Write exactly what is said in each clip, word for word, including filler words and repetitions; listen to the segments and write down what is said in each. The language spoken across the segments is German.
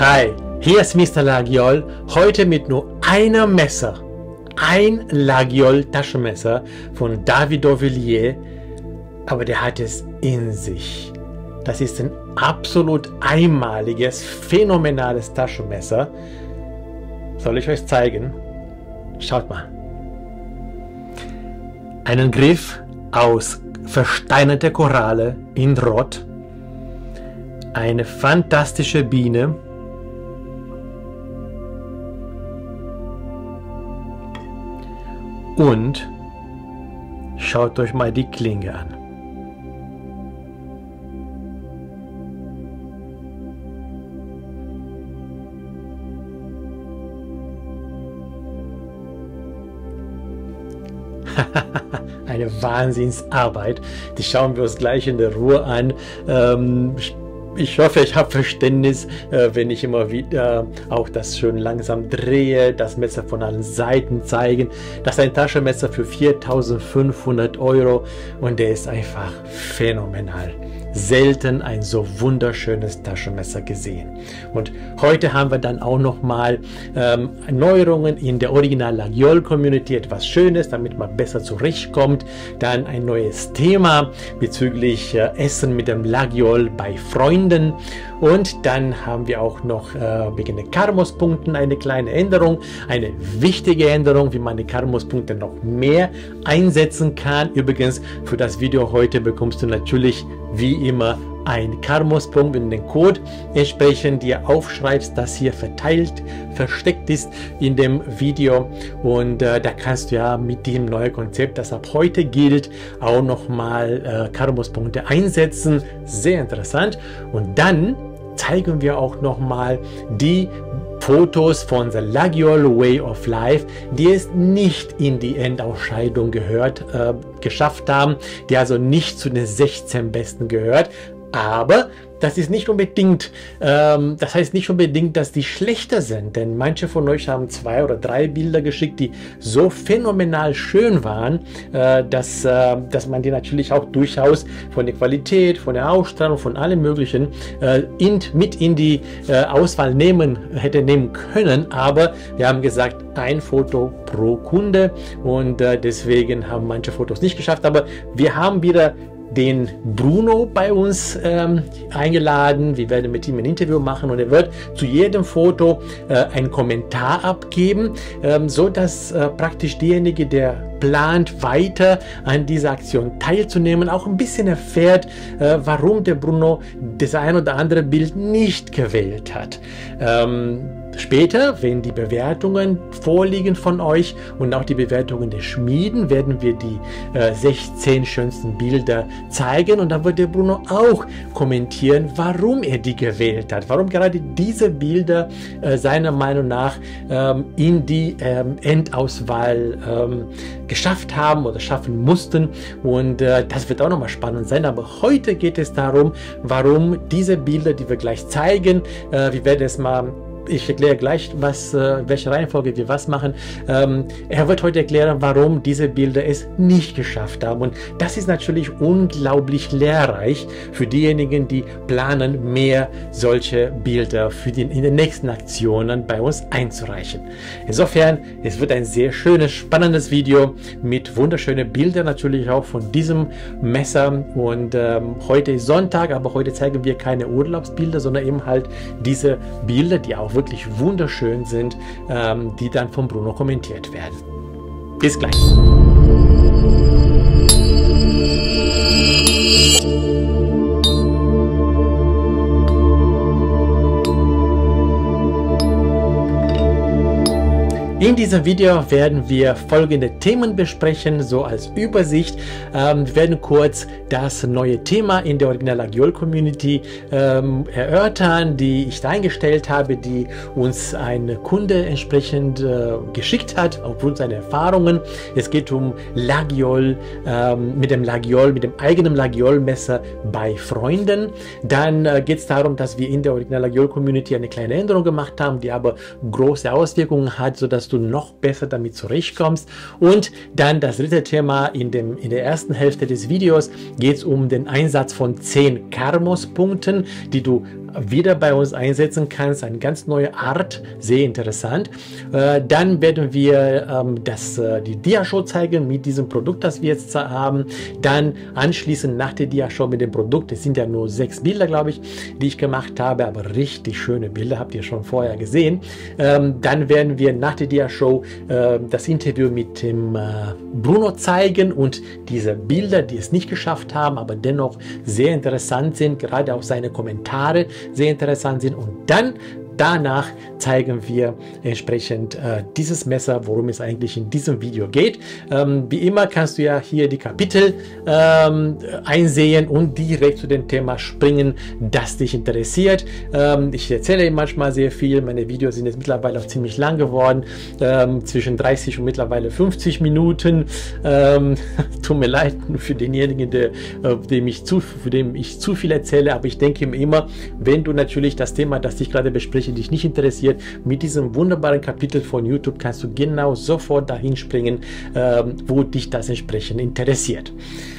Hi, hier ist Mister Laguiole, heute mit nur einem Messer. Ein Laguiole Taschenmesser von David d'Orvilliers, aber der hat es in sich. Das ist ein absolut einmaliges, phänomenales Taschenmesser. Soll ich euch zeigen? Schaut mal. Einen Griff aus versteinerter Koralle in Rot. Eine fantastische Biene. Und schaut euch mal die Klinge an. Eine Wahnsinnsarbeit. Die schauen wir uns gleich in der Ruhe an. Ähm, Ich hoffe, ich habe Verständnis, äh, wenn ich immer wieder auch das schön langsam drehe, das Messer von allen Seiten zeigen. Das ist ein Taschenmesser für viertausendfünfhundert Euro und der ist einfach phänomenal. Selten ein so wunderschönes Taschenmesser gesehen. Und heute haben wir dann auch nochmal ähm, Neuerungen in der Original Laguiole Community, etwas Schönes, damit man besser zurechtkommt. Dann ein neues Thema bezüglich äh, Essen mit dem Laguiole bei Freunden. Und dann haben wir auch noch äh, wegen den Karmos-Punkten eine kleine Änderung, eine wichtige Änderung, wie man die Karmos-Punkte noch mehr einsetzen kann. Übrigens, für das Video heute bekommst du natürlich wie immer ein Karmos-Punkt, wenn du den Code entsprechend dir aufschreibst, das hier verteilt, versteckt ist in dem Video. Und äh, da kannst du ja mit dem neuen Konzept, das ab heute gilt, auch nochmal äh, Karmos-Punkte einsetzen. Sehr interessant. Und dann zeigen wir auch nochmal die Fotos von The Laguiole Way of Life, die es nicht in die Endausscheidung gehört, äh, geschafft haben, die also nicht zu den sechzehn Besten gehört. Aber das ist nicht unbedingt, ähm, das heißt nicht unbedingt, dass die schlechter sind, denn manche von euch haben zwei oder drei Bilder geschickt, die so phänomenal schön waren, äh, dass, äh, dass man die natürlich auch durchaus von der Qualität, von der Ausstrahlung, von allem Möglichen äh, in, mit in die äh, Auswahl nehmen, hätte nehmen können, aber wir haben gesagt, ein Foto pro Kunde und äh, deswegen haben manche Fotos nicht geschafft, aber wir haben wieder den Bruno bei uns ähm, eingeladen. Wir werden mit ihm ein Interview machen und er wird zu jedem Foto äh, einen Kommentar abgeben, ähm, so dass äh, praktisch derjenige, der plant, weiter an dieser Aktion teilzunehmen, auch ein bisschen erfährt, äh, warum der Bruno das ein oder andere Bild nicht gewählt hat. Ähm, Später, wenn die Bewertungen vorliegen von euch und auch die Bewertungen der Schmieden, werden wir die äh, sechzehn schönsten Bilder zeigen und dann wird der Bruno auch kommentieren, warum er die gewählt hat, warum gerade diese Bilder äh, seiner Meinung nach ähm, in die ähm, Endauswahl ähm, geschafft haben oder schaffen mussten und äh, das wird auch nochmal spannend sein, aber heute geht es darum, warum diese Bilder, die wir gleich zeigen, äh, wir werden es mal Ich erkläre gleich, was, äh, welche Reihenfolge wir was machen. Ähm, er wird heute erklären, warum diese Bilder es nicht geschafft haben. Und das ist natürlich unglaublich lehrreich für diejenigen, die planen, mehr solche Bilder für die, in den nächsten Aktionen bei uns einzureichen. Insofern, es wird ein sehr schönes, spannendes Video mit wunderschönen Bildern natürlich auch von diesem Messer. Und ähm, heute ist Sonntag, aber heute zeigen wir keine Urlaubsbilder, sondern eben halt diese Bilder, die auch wirklich wunderschön sind, ähm, die dann von Bruno kommentiert werden. Bis gleich. In diesem Video werden wir folgende Themen besprechen, so als Übersicht. Ähm, wir werden kurz das neue Thema in der Original Laguiole Community ähm, erörtern, die ich da eingestellt habe, die uns ein Kunde entsprechend äh, geschickt hat, aufgrund seiner Erfahrungen. Es geht um Laguiole, ähm, mit dem Laguiole, mit dem eigenen Laguiole-Messer bei Freunden. Dann äh, geht es darum, dass wir in der Original Laguiole Community eine kleine Änderung gemacht haben, die aber große Auswirkungen hat, sodass du noch besser damit zurechtkommst. Und dann das dritte Thema in, dem, in der ersten Hälfte des Videos geht es um den Einsatz von zehn Karmos-Punkten, die du wieder bei uns einsetzen kannst. Eine ganz neue Art, sehr interessant. Äh, dann werden wir ähm, das, äh, die Diashow zeigen mit diesem Produkt, das wir jetzt haben. Dann anschließend nach der Diashow mit dem Produkt. Es sind ja nur sechs Bilder, glaube ich, die ich gemacht habe, aber richtig schöne Bilder, habt ihr schon vorher gesehen. Ähm, dann werden wir nach der Diashow äh, das Interview mit dem äh, Bruno zeigen und diese Bilder, die es nicht geschafft haben, aber dennoch sehr interessant sind, gerade auch seine Kommentare sehr interessant sind. Und dann danach zeigen wir entsprechend äh, dieses Messer, worum es eigentlich in diesem Video geht. Ähm, wie immer kannst du ja hier die Kapitel ähm, einsehen und direkt zu dem Thema springen, das dich interessiert. Ähm, ich erzähle manchmal sehr viel. Meine Videos sind jetzt mittlerweile auch ziemlich lang geworden, ähm, zwischen dreißig und mittlerweile fünfzig Minuten. Ähm, tut mir leid für denjenigen, der, äh, dem ich zu, für den ich zu viel erzähle, aber ich denke mir immer, wenn du natürlich das Thema, das ich gerade bespreche, dich nicht interessiert, mit diesem wunderbaren Kapitel von YouTube kannst du genau sofort dahin springen, ähm, wo dich das entsprechend interessiert.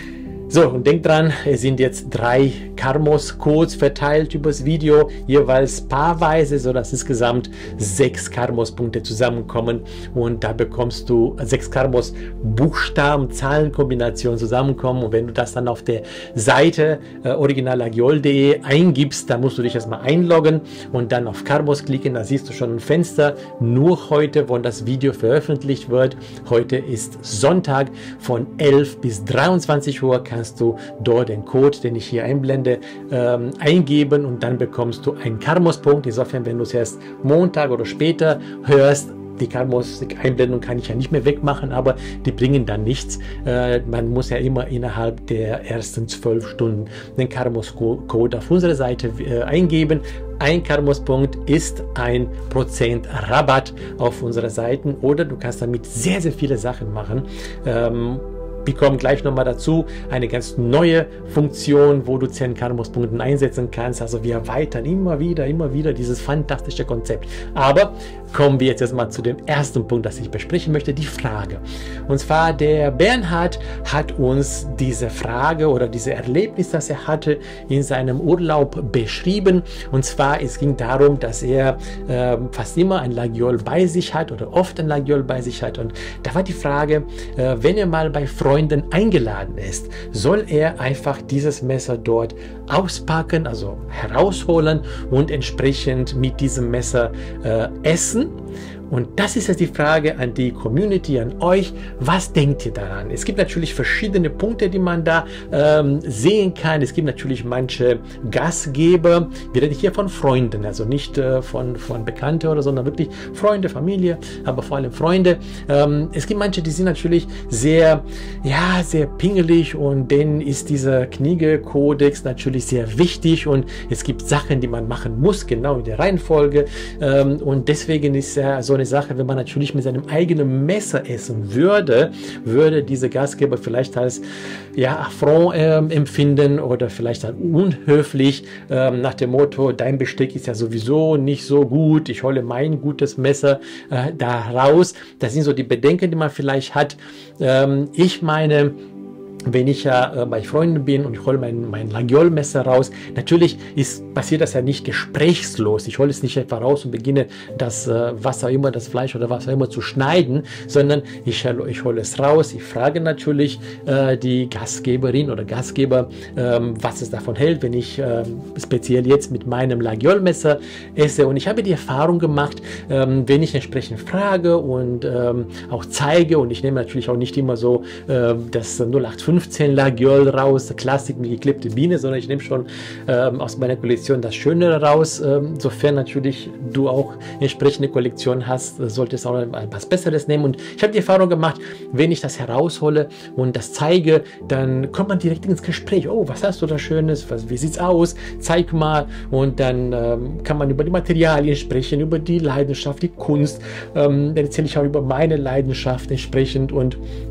So, und denk dran, es sind jetzt drei Karmos-Codes verteilt übers Video, jeweils paarweise, sodass insgesamt sechs Karmos-Punkte zusammenkommen und da bekommst du sechs Karmos-Buchstaben, Zahlenkombinationen zusammenkommen und wenn du das dann auf der Seite äh, originalagiol punkt de eingibst, dann musst du dich erstmal einloggen und dann auf Karmos klicken, da siehst du schon ein Fenster, nur heute, wo das Video veröffentlicht wird. Heute ist Sonntag von elf bis dreiundzwanzig Uhr, kannst du dort den Code, den ich hier einblende, ähm, eingeben und dann bekommst du einen Karmos-Punkt. Insofern, wenn du es erst Montag oder später hörst, die Karmos-Einblendung kann ich ja nicht mehr wegmachen, aber die bringen dann nichts. Äh, man muss ja immer innerhalb der ersten zwölf Stunden den Karmos-Code auf unserer Seite äh, eingeben. Ein Karmos-Punkt ist ein Prozent Rabatt auf unserer Seite oder du kannst damit sehr, sehr viele Sachen machen. Ähm, Wir kommen gleich nochmal dazu, eine ganz neue Funktion, wo du zehn Karmos-Punkte einsetzen kannst. Also wir erweitern immer wieder, immer wieder dieses fantastische Konzept. Aber kommen wir jetzt erstmal zu dem ersten Punkt, das ich besprechen möchte, die Frage. Und zwar der Bernhard hat uns diese Frage oder dieses Erlebnis, das er hatte in seinem Urlaub beschrieben. Und zwar, es ging darum, dass er äh, fast immer ein Lagiol bei sich hat oder oft ein Lagiol bei sich hat. Und da war die Frage, äh, wenn er mal bei Freunden eingeladen ist, soll er einfach dieses Messer dort auspacken, also herausholen und entsprechend mit diesem Messer äh, essen. Und das ist jetzt die Frage an die Community, an euch. Was denkt ihr daran? Es gibt natürlich verschiedene Punkte, die man da ähm, sehen kann. Es gibt natürlich manche Gastgeber. Wir reden hier von Freunden, also nicht äh, von, von Bekannten oder, sondern wirklich Freunde, Familie, aber vor allem Freunde. Ähm, es gibt manche, die sind natürlich sehr, ja, sehr pingelig und denen ist dieser Knigge-Kodex natürlich sehr wichtig und es gibt Sachen, die man machen muss, genau in der Reihenfolge. Ähm, und deswegen ist ja so eine Sache, wenn man natürlich mit seinem eigenen Messer essen würde, würde diese Gastgeber vielleicht als ja, Affront äh, empfinden oder vielleicht dann unhöflich äh, nach dem Motto, dein Besteck ist ja sowieso nicht so gut, ich hole mein gutes Messer äh, da raus. Das sind so die Bedenken, die man vielleicht hat. Ähm, ich meine, wenn ich ja äh, bei Freunden bin und ich hole mein, mein Lagiol-Messer raus, natürlich ist, passiert das ja nicht gesprächslos. Ich hole es nicht etwa raus und beginne das, äh, was auch immer, das Fleisch oder was auch immer zu schneiden, sondern ich, ich hole es raus. Ich frage natürlich äh, die Gastgeberin oder Gastgeber, ähm, was es davon hält, wenn ich äh, speziell jetzt mit meinem Lagiol-Messer esse. Und ich habe die Erfahrung gemacht, ähm, wenn ich entsprechend frage und ähm, auch zeige, und ich nehme natürlich auch nicht immer so äh, das null acht fünfzehn Lagiol raus, Klassik mit geklebte Biene, sondern ich nehme schon ähm, aus meiner Kollektion das Schönere raus. Ähm, sofern natürlich du auch entsprechende Kollektion hast, solltest du auch etwas Besseres nehmen. Und ich habe die Erfahrung gemacht, wenn ich das heraushole und das zeige, dann kommt man direkt ins Gespräch. Oh, was hast du da Schönes? Was, wie sieht's aus? Zeig mal. Und dann ähm, kann man über die Materialien sprechen, über die Leidenschaft, die Kunst. Ähm, dann erzähle ich auch über meine Leidenschaft entsprechend und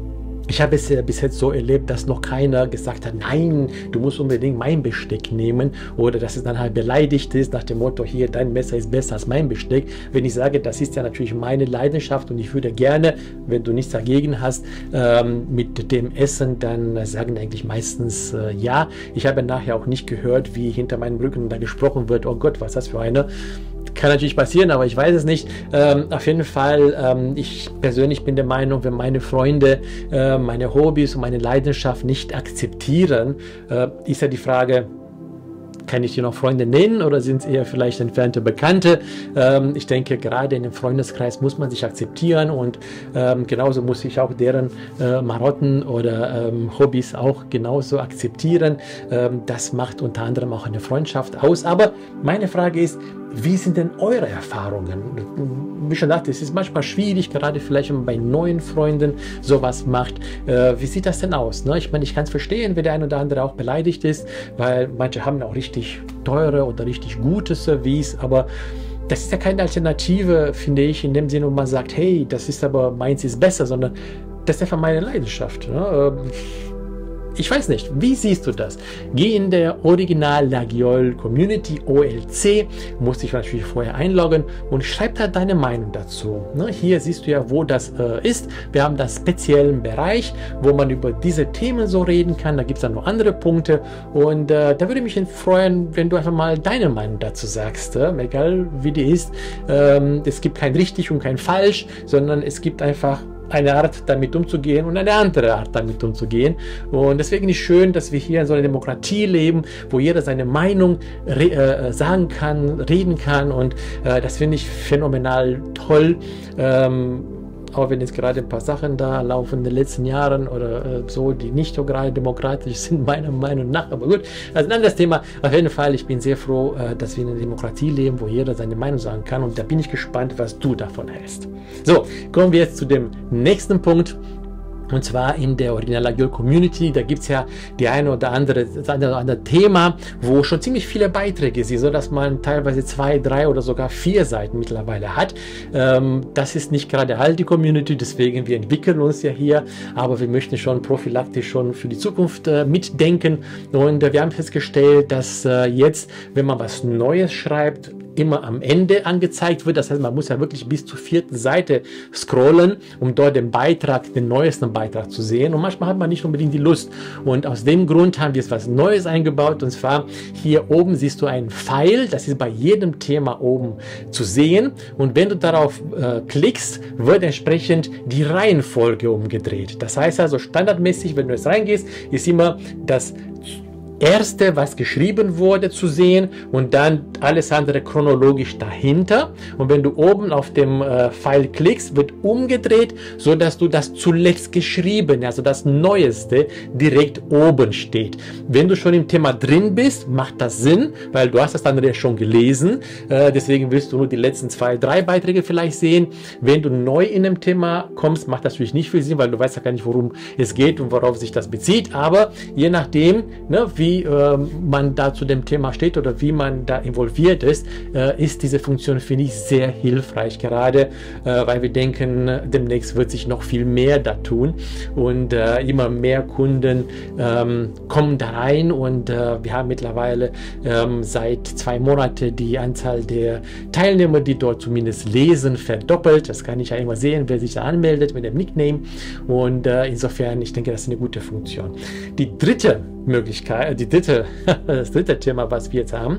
Ich habe es ja bis jetzt so erlebt, dass noch keiner gesagt hat, nein, du musst unbedingt mein Besteck nehmen, oder dass es dann halt beleidigt ist nach dem Motto, hier, dein Messer ist besser als mein Besteck. Wenn ich sage, das ist ja natürlich meine Leidenschaft und ich würde gerne, wenn du nichts dagegen hast, ähm, mit dem Essen, dann sagen eigentlich meistens äh, ja. Ich habe nachher auch nicht gehört, wie hinter meinem Rücken da gesprochen wird, oh Gott, was ist das für eine? Kann natürlich passieren, aber ich weiß es nicht. Ähm, auf jeden Fall, ähm, ich persönlich bin der Meinung, wenn meine Freunde äh, meine Hobbys und meine Leidenschaft nicht akzeptieren, äh, ist ja die Frage, kann ich die noch Freunde nennen oder sind es eher vielleicht entfernte Bekannte? Ähm, ich denke, gerade in dem Freundeskreis muss man sich akzeptieren und ähm, genauso muss ich auch deren äh, Marotten oder ähm, Hobbys auch genauso akzeptieren. Ähm, das macht unter anderem auch eine Freundschaft aus. Aber meine Frage ist, wie sind denn eure Erfahrungen? Wie schon gesagt, es ist manchmal schwierig, gerade vielleicht, wenn man bei neuen Freunden sowas macht. Äh, wie sieht das denn aus? Ne? Ich meine, ich kann es verstehen, wenn der ein oder andere auch beleidigt ist, weil manche haben auch richtig teure oder richtig gute Service, aber das ist ja keine Alternative, finde ich, in dem Sinne, wo man sagt, hey, das ist aber, meins ist besser, sondern das ist einfach meine Leidenschaft. Ne? Ich weiß nicht, wie siehst du das? Geh in der Original Laguiole Community O L C, musst dich natürlich vorher einloggen und schreib da deine Meinung dazu. Ne, hier siehst du ja, wo das äh, ist. Wir haben das speziellen Bereich, wo man über diese Themen so reden kann. Da gibt es dann noch andere Punkte und äh, da würde mich freuen, wenn du einfach mal deine Meinung dazu sagst. Äh? Egal wie die ist. Ähm, es gibt kein richtig und kein falsch, sondern es gibt einfach eine Art, damit umzugehen und eine andere Art, damit umzugehen. Und deswegen ist es schön, dass wir hier in so einer Demokratie leben, wo jeder seine Meinung äh, sagen kann, reden kann. Und äh, das finde ich phänomenal toll. Ähm, auch wenn jetzt gerade ein paar Sachen da laufen in den letzten Jahren oder äh, so, die nicht so gerade demokratisch sind, meiner Meinung nach. Aber gut, also ein anderes Thema. Auf jeden Fall, ich bin sehr froh, äh, dass wir in einer Demokratie leben, wo jeder seine Meinung sagen kann. Und da bin ich gespannt, was du davon hältst. So, kommen wir jetzt zu dem nächsten Punkt. Und zwar in der Original Laguiole Community, da gibt es ja die eine oder andere, das eine oder andere Thema, wo schon ziemlich viele Beiträge sind, sodass man teilweise zwei, drei oder sogar vier Seiten mittlerweile hat. Ähm, das ist nicht gerade all die Community, deswegen wir entwickeln uns ja hier, aber wir möchten schon prophylaktisch schon für die Zukunft äh, mitdenken. Und äh, wir haben festgestellt, dass äh, jetzt, wenn man was Neues schreibt, immer am Ende angezeigt wird. Das heißt, man muss ja wirklich bis zur vierten Seite scrollen, um dort den Beitrag, den neuesten Beitrag zu sehen. Und manchmal hat man nicht unbedingt die Lust. Und aus dem Grund haben wir jetzt was Neues eingebaut. Und zwar hier oben siehst du einen Pfeil. Das ist bei jedem Thema oben zu sehen. Und wenn du darauf äh, klickst, wird entsprechend die Reihenfolge umgedreht. Das heißt also standardmäßig, wenn du jetzt reingehst, ist immer das Erste, was geschrieben wurde, zu sehen und dann alles andere chronologisch dahinter. Und wenn du oben auf dem äh, Pfeil klickst, wird umgedreht, so dass du das zuletzt geschrieben, also das Neueste, direkt oben steht. Wenn du schon im Thema drin bist, macht das Sinn, weil du hast das andere schon gelesen. Äh, deswegen willst du nur die letzten zwei, drei Beiträge vielleicht sehen. Wenn du neu in dem Thema kommst, macht das natürlich nicht viel Sinn, weil du weißt ja gar nicht, worum es geht und worauf sich das bezieht. Aber je nachdem, ne, wie Wie äh, man da zu dem Thema steht oder wie man da involviert ist, äh, ist diese Funktion, finde ich, sehr hilfreich, gerade äh, weil wir denken, demnächst wird sich noch viel mehr da tun und äh, immer mehr Kunden ähm, kommen da rein und äh, wir haben mittlerweile ähm, seit zwei Monaten die Anzahl der Teilnehmer, die dort zumindest lesen, verdoppelt. Das kann ich ja immer sehen, wer sich da anmeldet mit dem Nickname und äh, insofern, ich denke, das ist eine gute Funktion. Die dritte Möglichkeit, die dritte, das dritte Thema, was wir jetzt haben,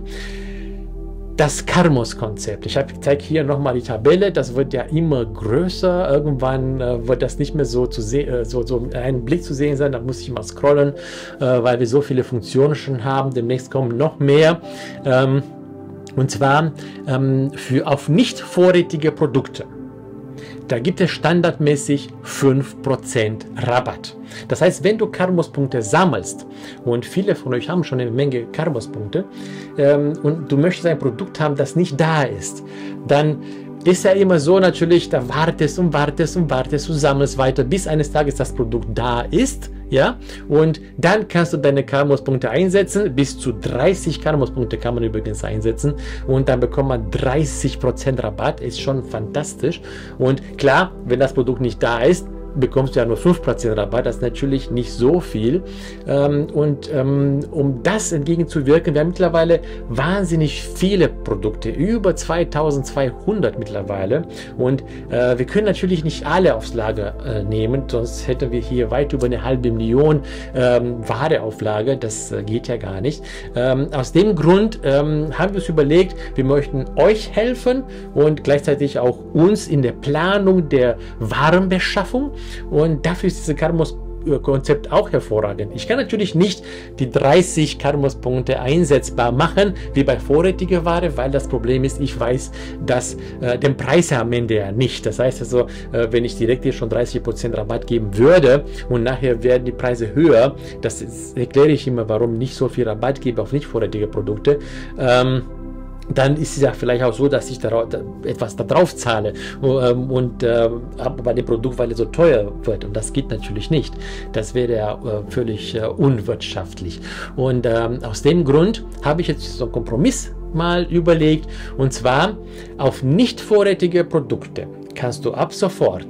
das Karmos-Konzept. Ich zeige hier nochmal die Tabelle, das wird ja immer größer, irgendwann äh, wird das nicht mehr so zu sehen, äh, so, so einen Blick zu sehen sein, da muss ich mal scrollen, äh, weil wir so viele Funktionen schon haben, demnächst kommen noch mehr. Ähm, und zwar ähm, für auf nicht vorrätige Produkte. Da gibt es standardmäßig fünf Prozent Rabatt. Das heißt, wenn du Karmos-Punkte sammelst, und viele von euch haben schon eine Menge Karmos-Punkte, ähm, und du möchtest ein Produkt haben, das nicht da ist, dann ist ja immer so natürlich, da wartest und wartest und wartest und sammelst weiter, bis eines Tages das Produkt da ist. Ja, und dann kannst du deine Karmos-Punkte einsetzen. Bis zu dreißig Karmos-Punkte kann man übrigens einsetzen und dann bekommt man dreißig Prozent Rabatt. Ist schon fantastisch. Und klar, wenn das Produkt nicht da ist, bekommst du ja nur fünf Prozent Rabatt, das ist natürlich nicht so viel. Ähm, und ähm, um das entgegenzuwirken, wir haben mittlerweile wahnsinnig viele Produkte, über zweitausendzweihundert mittlerweile. Und äh, wir können natürlich nicht alle aufs Lager äh, nehmen, sonst hätten wir hier weit über eine halbe Million ähm, Ware auf Lager. Das äh, geht ja gar nicht. Ähm, aus dem Grund ähm, haben wir uns überlegt, wir möchten euch helfen und gleichzeitig auch uns in der Planung der Warenbeschaffung, und dafür ist dieses Karmos Konzept auch hervorragend. Ich kann natürlich nicht die dreißig Karmos-Punkte einsetzbar machen, wie bei vorrätiger Ware, weil das Problem ist, ich weiß, dass äh, den Preis am Ende ja nicht. Das heißt also, äh, wenn ich direkt hier schon dreißig Prozent Rabatt geben würde und nachher werden die Preise höher, das ist, erkläre ich immer, warum nicht so viel Rabatt gebe auf nicht vorrätige Produkte. Ähm, dann ist es ja vielleicht auch so, dass ich darauf, etwas da drauf zahle und, und äh, bei dem Produkt, weil es so teuer wird, und das geht natürlich nicht. Das wäre ja äh, völlig äh, unwirtschaftlich. Und ähm, aus dem Grund habe ich jetzt so einen Kompromiss mal überlegt, und zwar auf nicht vorrätige Produkte kannst du ab sofort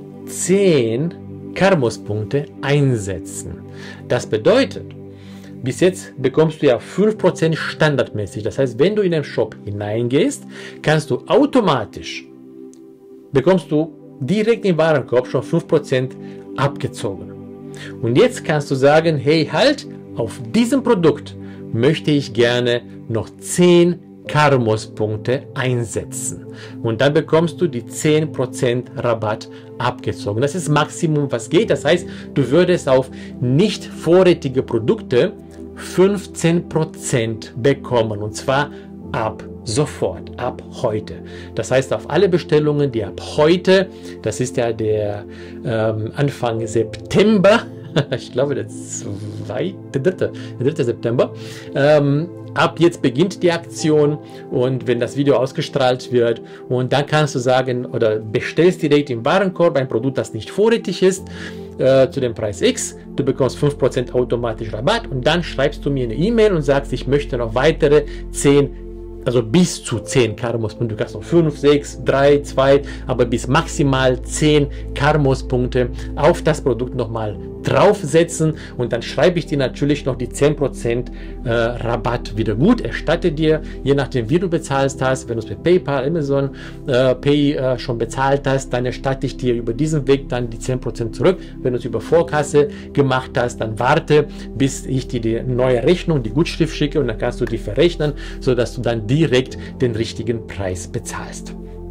zehn Karmos-Punkte einsetzen. Das bedeutet, bis jetzt bekommst du ja fünf Prozent standardmäßig. Das heißt, wenn du in den Shop hineingehst, kannst du automatisch, bekommst du direkt im Warenkorb schon fünf Prozent abgezogen. Und jetzt kannst du sagen, hey, halt, auf diesem Produkt möchte ich gerne noch zehn Karmos-Punkte einsetzen. Und dann bekommst du die zehn Prozent Rabatt abgezogen. Das ist das Maximum, was geht. Das heißt, du würdest auf nicht vorrätige Produkte fünfzehn Prozent bekommen, und zwar ab sofort, ab heute. Das heißt, auf alle Bestellungen, die ab heute, das ist ja der ähm, Anfang September, ich glaube der zweite, der dritte, der dritte September, ähm, ab jetzt beginnt die Aktion, und wenn das Video ausgestrahlt wird, und dann kannst du sagen oder bestellst direkt im Warenkorb ein Produkt, das nicht vorrätig ist, äh, zu dem Preis X, du bekommst fünf Prozent automatisch Rabatt, und dann schreibst du mir eine E-Mail und sagst, ich möchte noch weitere zehn, also bis zu zehn Karmos-Punkte, du kannst noch fünf, sechs, drei, zwei, aber bis maximal zehn Karmos-Punkte auf das Produkt nochmal draufsetzen, und dann schreibe ich dir natürlich noch die zehn Prozent äh, Rabatt wieder gut, erstatte dir, je nachdem wie du bezahlst hast. Wenn du es mit PayPal, Amazon äh, Pay äh, schon bezahlt hast, dann erstatte ich dir über diesen Weg dann die zehn Prozent zurück. Wenn du es über Vorkasse gemacht hast, dann warte, bis ich dir die neue Rechnung, die Gutschrift schicke, und dann kannst du die verrechnen, sodass du dann direkt den richtigen Preis bezahlst.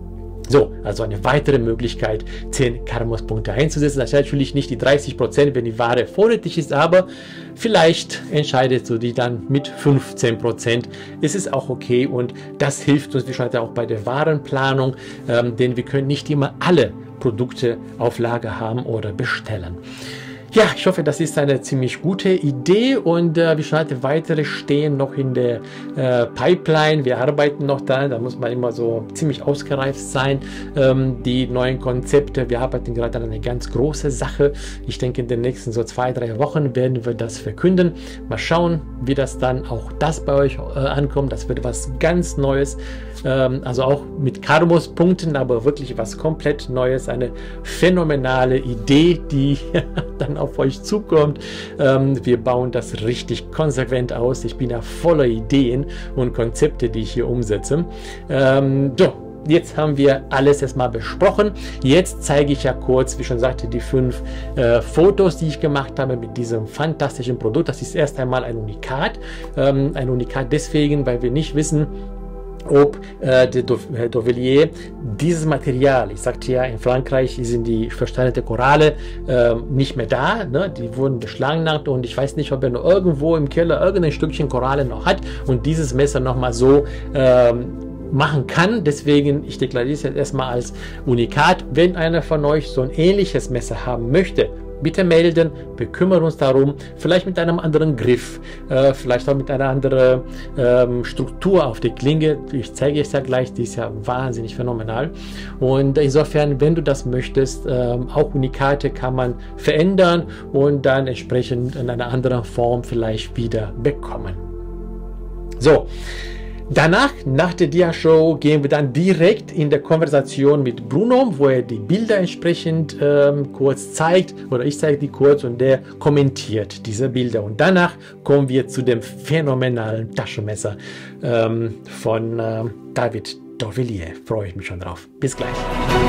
So, also eine weitere Möglichkeit, zehn Karmos-Punkte einzusetzen. Das ist natürlich nicht die dreißig Prozent, wenn die Ware vorrätig ist, aber vielleicht entscheidest du dich dann mit fünfzehn Prozent. Es ist auch okay, und das hilft uns, wie schon auch bei der Warenplanung, ähm, denn wir können nicht immer alle Produkte auf Lager haben oder bestellen. Ja, ich hoffe, das ist eine ziemlich gute Idee, und äh, wie schon hatte, weitere stehen noch in der äh, Pipeline. Wir arbeiten noch da, da muss man immer so ziemlich ausgereift sein, ähm, die neuen Konzepte. Wir arbeiten gerade an eine ganz große Sache. Ich denke, in den nächsten so zwei, drei Wochen werden wir das verkünden. Mal schauen, wie das dann auch das bei euch äh, ankommt. Das wird was ganz Neues, ähm, also auch mit Karmos-Punkten, aber wirklich was komplett Neues, eine phänomenale Idee, die dann auf euch zukommt. Ähm, wir bauen das richtig konsequent aus. Ich bin ja voller Ideen und Konzepte, die ich hier umsetze. Ähm, so, jetzt haben wir alles erstmal besprochen. Jetzt zeige ich ja kurz, wie schon sagte, die fünf äh, Fotos, die ich gemacht habe mit diesem fantastischen Produkt. Das ist erst einmal ein Unikat. Ähm, ein Unikat deswegen, weil wir nicht wissen, ob äh, der Dovelier dieses Material, ich sagte ja, in Frankreich sind die versteinerte Koralle äh, nicht mehr da, ne? Die wurden beschlagnahmt, und ich weiß nicht, ob er noch irgendwo im Keller irgendein Stückchen Koralle noch hat und dieses Messer noch mal so ähm, machen kann. Deswegen, ich deklariere es jetzt erstmal als Unikat. Wenn einer von euch so ein ähnliches Messer haben möchte, bitte melden, wir kümmern uns darum, vielleicht mit einem anderen Griff, äh, vielleicht auch mit einer anderen ähm, Struktur auf der Klinge. Ich zeige es ja gleich, die ist ja wahnsinnig phänomenal. Und insofern, wenn du das möchtest, ähm, auch Unikate kann man verändern und dann entsprechend in einer anderen Form vielleicht wieder bekommen. So. Danach, nach der Dia-Show, gehen wir dann direkt in der Konversation mit Bruno, wo er die Bilder entsprechend ähm, kurz zeigt, oder ich zeige die kurz und der kommentiert diese Bilder. Und danach kommen wir zu dem phänomenalen Taschenmesser ähm, von ähm, David Dorvillier. Freue ich mich schon drauf. Bis gleich.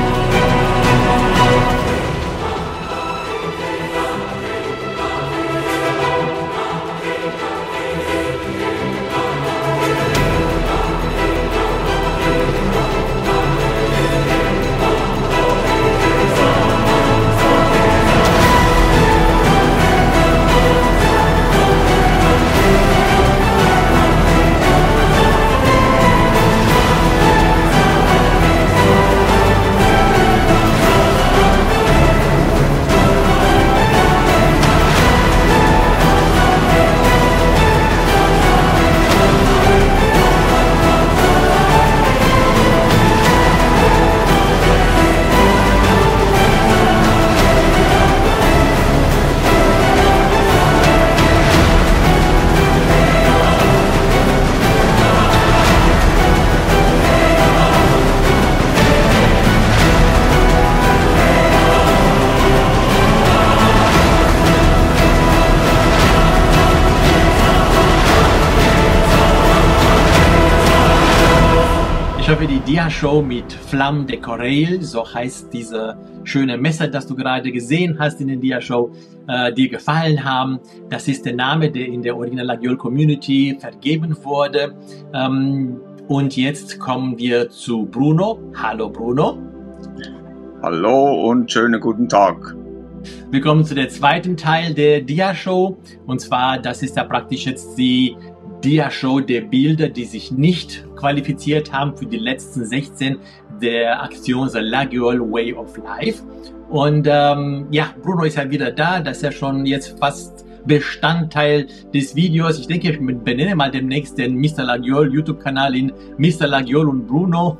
Ich hoffe, die Dia-Show mit Flamme de Corail, so heißt diese schöne Messer, das du gerade gesehen hast in der Dia-Show, äh, dir gefallen haben. Das ist der Name, der in der Original Laguiole Community vergeben wurde. Ähm, und jetzt kommen wir zu Bruno. Hallo Bruno. Hallo und schönen guten Tag. Wir kommen zu der zweiten Teil der Dia-Show. Und zwar, das ist ja praktisch jetzt die Dia-Show der Bilder, die sich nicht qualifiziert haben für die letzten sechzehn der Aktion The Laguiole Way of Life. Und ähm, ja, Bruno ist ja wieder da, das ist ja schon jetzt fast Bestandteil des Videos. Ich denke, ich benenne mal demnächst den Mister Laguiole YouTube-Kanal in Mister Laguiole und Bruno.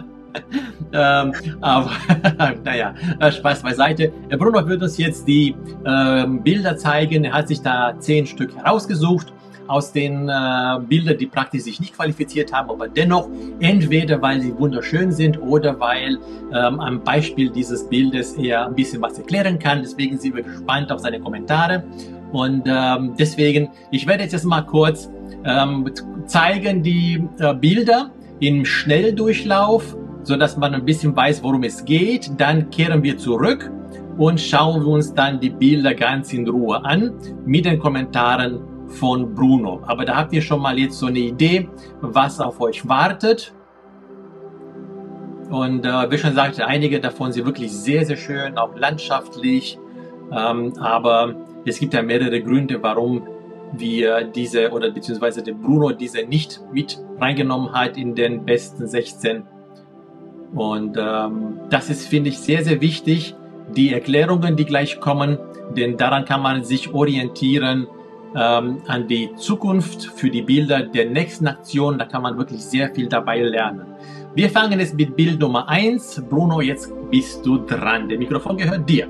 ähm, aber naja, Spaß beiseite. Bruno wird uns jetzt die ähm, Bilder zeigen. Er hat sich da zehn Stück herausgesucht aus den äh, Bildern, die praktisch sich nicht qualifiziert haben, aber dennoch entweder weil sie wunderschön sind oder weil ähm, am Beispiel dieses Bildes er ein bisschen was erklären kann. Deswegen sind wir gespannt auf seine Kommentare und ähm, deswegen, ich werde jetzt erstmal kurz ähm, zeigen die äh, Bilder im Schnelldurchlauf, so dass man ein bisschen weiß, worum es geht. Dann kehren wir zurück und schauen wir uns dann die Bilder ganz in Ruhe an mit den Kommentaren von Bruno. Aber da habt ihr schon mal jetzt so eine Idee, was auf euch wartet. Und äh, wie schon sagte, einige davon sind wirklich sehr, sehr schön, auch landschaftlich. Ähm, aber es gibt ja mehrere Gründe, warum wir diese oder beziehungsweise der Bruno diese nicht mit reingenommen hat in den besten sechzehn. Und ähm, das ist, finde ich, sehr, sehr wichtig. Die Erklärungen, die gleich kommen, denn daran kann man sich orientieren, Ähm, an die Zukunft für die Bilder der nächsten Aktion. Da kann man wirklich sehr viel dabei lernen. Wir fangen jetzt mit Bild Nummer eins. Bruno, jetzt bist du dran. Der Mikrofon gehört dir.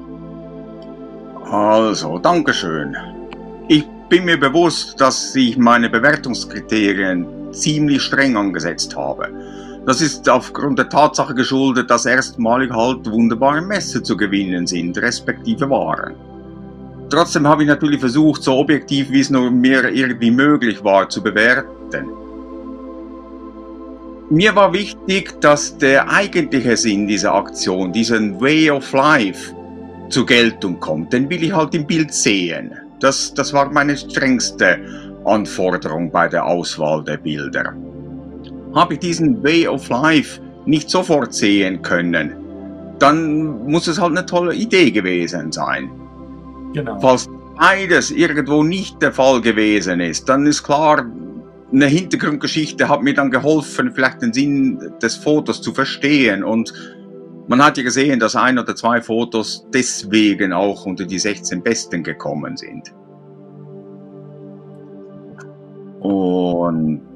Also, Dankeschön. Ich bin mir bewusst, dass ich meine Bewertungskriterien ziemlich streng angesetzt habe. Das ist aufgrund der Tatsache geschuldet, dass erstmalig halt wunderbare Messer zu gewinnen sind, respektive waren. Trotzdem habe ich natürlich versucht, so objektiv wie es nur mir irgendwie möglich war, zu bewerten. Mir war wichtig, dass der eigentliche Sinn dieser Aktion, diesen Way of Life, zur Geltung kommt. Den will ich halt im Bild sehen. Das, das war meine strengste Anforderung bei der Auswahl der Bilder. Habe ich diesen Way of Life nicht sofort sehen können, dann muss es halt eine tolle Idee gewesen sein. Genau. Falls beides irgendwo nicht der Fall gewesen ist, dann ist klar, eine Hintergrundgeschichte hat mir dann geholfen, vielleicht den Sinn des Fotos zu verstehen. Und man hat ja gesehen, dass ein oder zwei Fotos deswegen auch unter die sechzehn besten gekommen sind. Und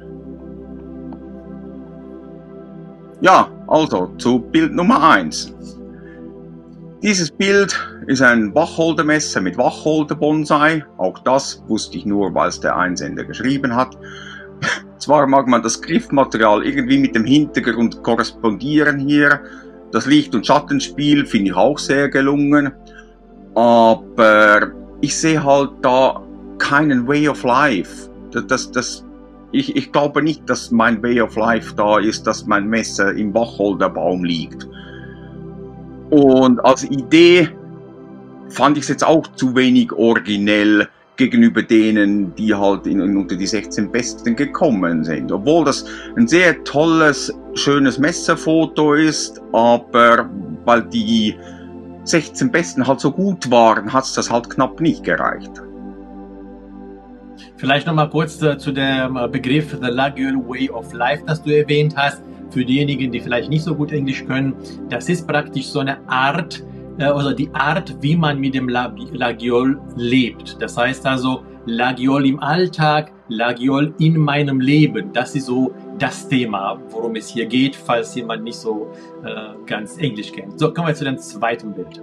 ja, also zu Bild Nummer eins. Dieses Bild ist ein Wacholdermesser mit Wacholder-Bonsai. Auch das wusste ich nur, weil es der Einsender geschrieben hat. zwar mag man das Griffmaterial irgendwie mit dem Hintergrund korrespondieren hier, das Licht- und Schattenspiel finde ich auch sehr gelungen, aber ich sehe halt da keinen Way of Life. Das, das, das, ich, ich glaube nicht, dass mein Way of Life da ist, dass mein Messer im Wacholderbaum liegt. Und als Idee fand ich es jetzt auch zu wenig originell gegenüber denen, die halt in, in unter die sechzehn Besten gekommen sind. Obwohl das ein sehr tolles, schönes Messerfoto ist, aber weil die sechzehn Besten halt so gut waren, hat es das halt knapp nicht gereicht. Vielleicht noch mal kurz äh, zu dem äh, Begriff The Laguiole Way of Life, das du erwähnt hast. Für diejenigen, die vielleicht nicht so gut Englisch können, das ist praktisch so eine Art, oder die Art, wie man mit dem Laguiole lebt. Das heißt also, Laguiole im Alltag, Laguiole in meinem Leben. Das ist so das Thema, worum es hier geht, falls jemand nicht so äh, ganz Englisch kennt. So, kommen wir zu dem zweiten Bild.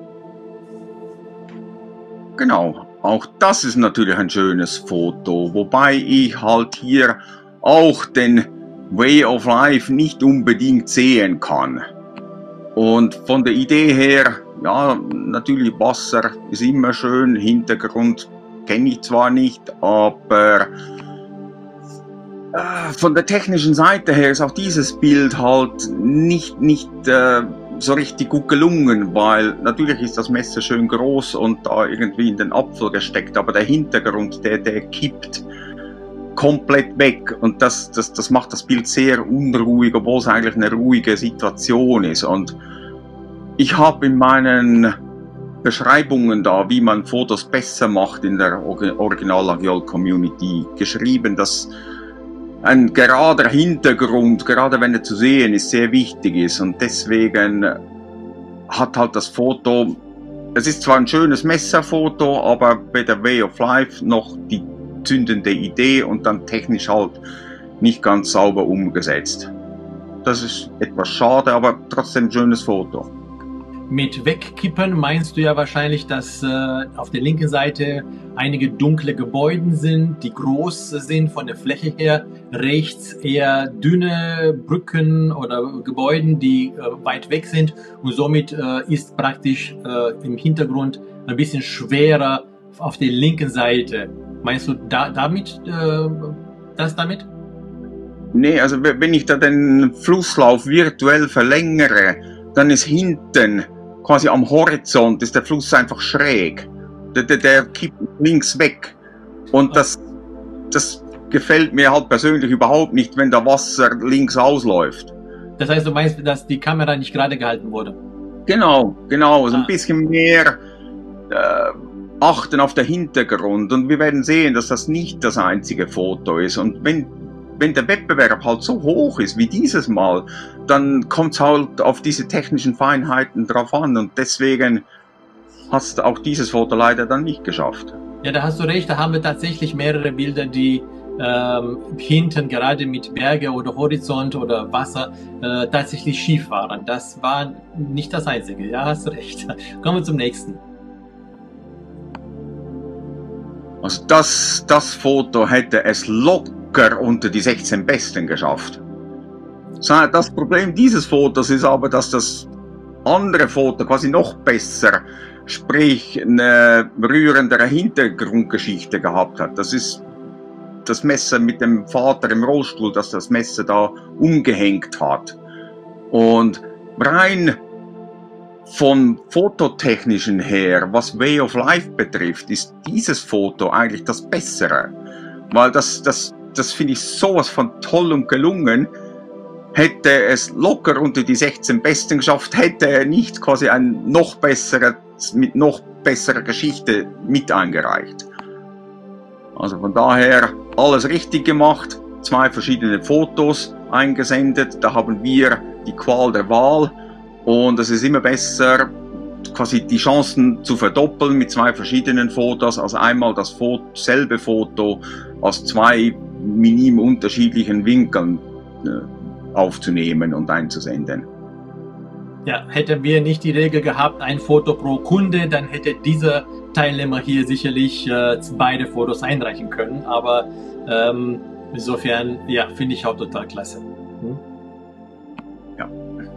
Genau, auch das ist natürlich ein schönes Foto, wobei ich halt hier auch den Way of Life nicht unbedingt sehen kann. Und von der Idee her, ja, natürlich Wasser ist immer schön, Hintergrund kenne ich zwar nicht, aber äh, von der technischen Seite her ist auch dieses Bild halt nicht, nicht äh, so richtig gut gelungen, weil natürlich ist das Messer schön groß und da irgendwie in den Apfel gesteckt, aber der Hintergrund, der, der kippt komplett weg und das, das, das macht das Bild sehr unruhig, obwohl es eigentlich eine ruhige Situation ist. Und ich habe in meinen Beschreibungen da, wie man Fotos besser macht in der Original Laguiole Community, geschrieben, dass ein gerader Hintergrund, gerade wenn er zu sehen ist, sehr wichtig ist. Und deswegen hat halt das Foto, es ist zwar ein schönes Messerfoto, aber weder Way of Life noch die zündende Idee und dann technisch halt nicht ganz sauber umgesetzt. Das ist etwas schade, aber trotzdem ein schönes Foto. Mit wegkippen meinst du ja wahrscheinlich, dass äh, auf der linken Seite einige dunkle Gebäude sind, die groß sind von der Fläche her. Rechts eher dünne Brücken oder Gebäude, die äh, weit weg sind. Und somit äh, ist praktisch äh, im Hintergrund ein bisschen schwerer auf der linken Seite. Meinst du da, damit, äh, das damit? Nee, also wenn ich da den Flusslauf virtuell verlängere, dann ist hinten quasi am Horizont ist der Fluss einfach schräg. Der, der, der kippt links weg. Und das, das gefällt mir halt persönlich überhaupt nicht, wenn da Wasser links ausläuft. Das heißt, du meinst, dass die Kamera nicht gerade gehalten wurde? Genau, genau. Also ah. ein bisschen mehr äh, achten auf den Hintergrund. Und wir werden sehen, dass das nicht das einzige Foto ist. Und wenn Wenn der Wettbewerb halt so hoch ist wie dieses Mal, dann kommt es halt auf diese technischen Feinheiten drauf an und deswegen hast du auch dieses Foto leider dann nicht geschafft. Ja, da hast du recht, da haben wir tatsächlich mehrere Bilder, die ähm, hinten gerade mit Berge oder Horizont oder Wasser äh, tatsächlich schief waren. Das war nicht das Einzige, ja, hast du recht. Kommen wir zum nächsten. Also das, das Foto hätte es locker unter die sechzehn Besten geschafft. Das Problem dieses Fotos ist aber, dass das andere Foto quasi noch besser, sprich eine rührendere Hintergrundgeschichte gehabt hat. Das ist das Messer mit dem Vater im Rollstuhl, das das Messer da umgehängt hat. Und rein von fototechnischen her, was Way of Life betrifft, ist dieses Foto eigentlich das Bessere. Weil das, das Das finde ich sowas von toll und gelungen. Hätte es locker unter die sechzehn Besten geschafft, hätte er nicht quasi ein noch besserer, mit noch besserer Geschichte mit eingereicht. Also von daher alles richtig gemacht. Zwei verschiedene Fotos eingesendet. Da haben wir die Qual der Wahl. Und es ist immer besser, quasi die Chancen zu verdoppeln mit zwei verschiedenen Fotos, als einmal das Foto, selbe Foto aus zwei minim unterschiedlichen Winkeln äh, aufzunehmen und einzusenden. Ja, hätten wir nicht die Regel gehabt, ein Foto pro Kunde, dann hätte dieser Teilnehmer hier sicherlich äh, beide Fotos einreichen können. Aber ähm, Insofern, ja, finde ich auch total klasse. Hm? Ja.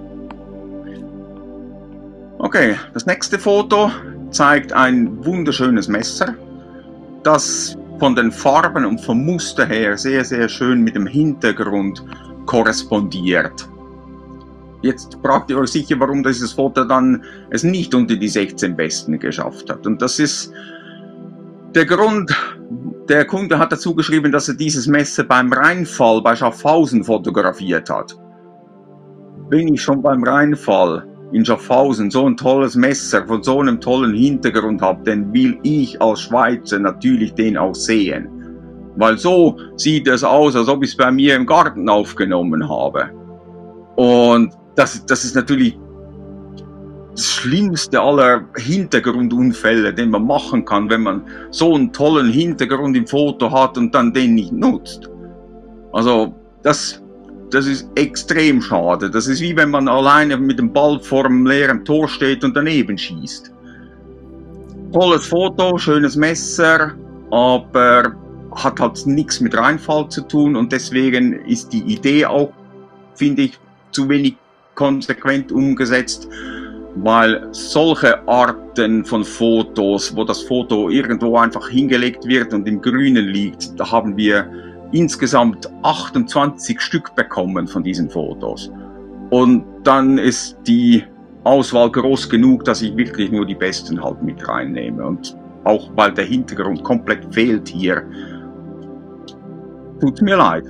Okay, das nächste Foto zeigt ein wunderschönes Messer, das von den Farben und vom Muster her sehr, sehr schön mit dem Hintergrund korrespondiert. Jetzt fragt ihr euch sicher, warum dieses Foto dann es nicht unter die sechzehn Besten geschafft hat. Und das ist der Grund. Der Kunde hat dazu geschrieben, dass er dieses Messer beim Rheinfall bei Schaffhausen fotografiert hat. Wenn ich schon beim Rheinfall in Schaffhausen so ein tolles Messer von so einem tollen Hintergrund habe, dann will ich als Schweizer natürlich den auch sehen. Weil so sieht es aus, als ob ich es bei mir im Garten aufgenommen habe. Und das, das ist natürlich das schlimmste aller Hintergrundunfälle, den man machen kann, wenn man so einen tollen Hintergrund im Foto hat und dann den nicht nutzt. Also das, das ist extrem schade. Das ist wie wenn man alleine mit dem Ball vor einem leeren Tor steht und daneben schießt. Tolles Foto, schönes Messer, aber hat halt nichts mit Rheinfall zu tun und deswegen ist die Idee auch, finde ich, zu wenig konsequent umgesetzt. Weil solche Arten von Fotos, wo das Foto irgendwo einfach hingelegt wird und im Grünen liegt, da haben wir insgesamt achtundzwanzig Stück bekommen von diesen Fotos. Und dann ist die Auswahl groß genug, dass ich wirklich nur die besten halt mit reinnehme. Und auch weil der Hintergrund komplett fehlt hier, tut mir leid.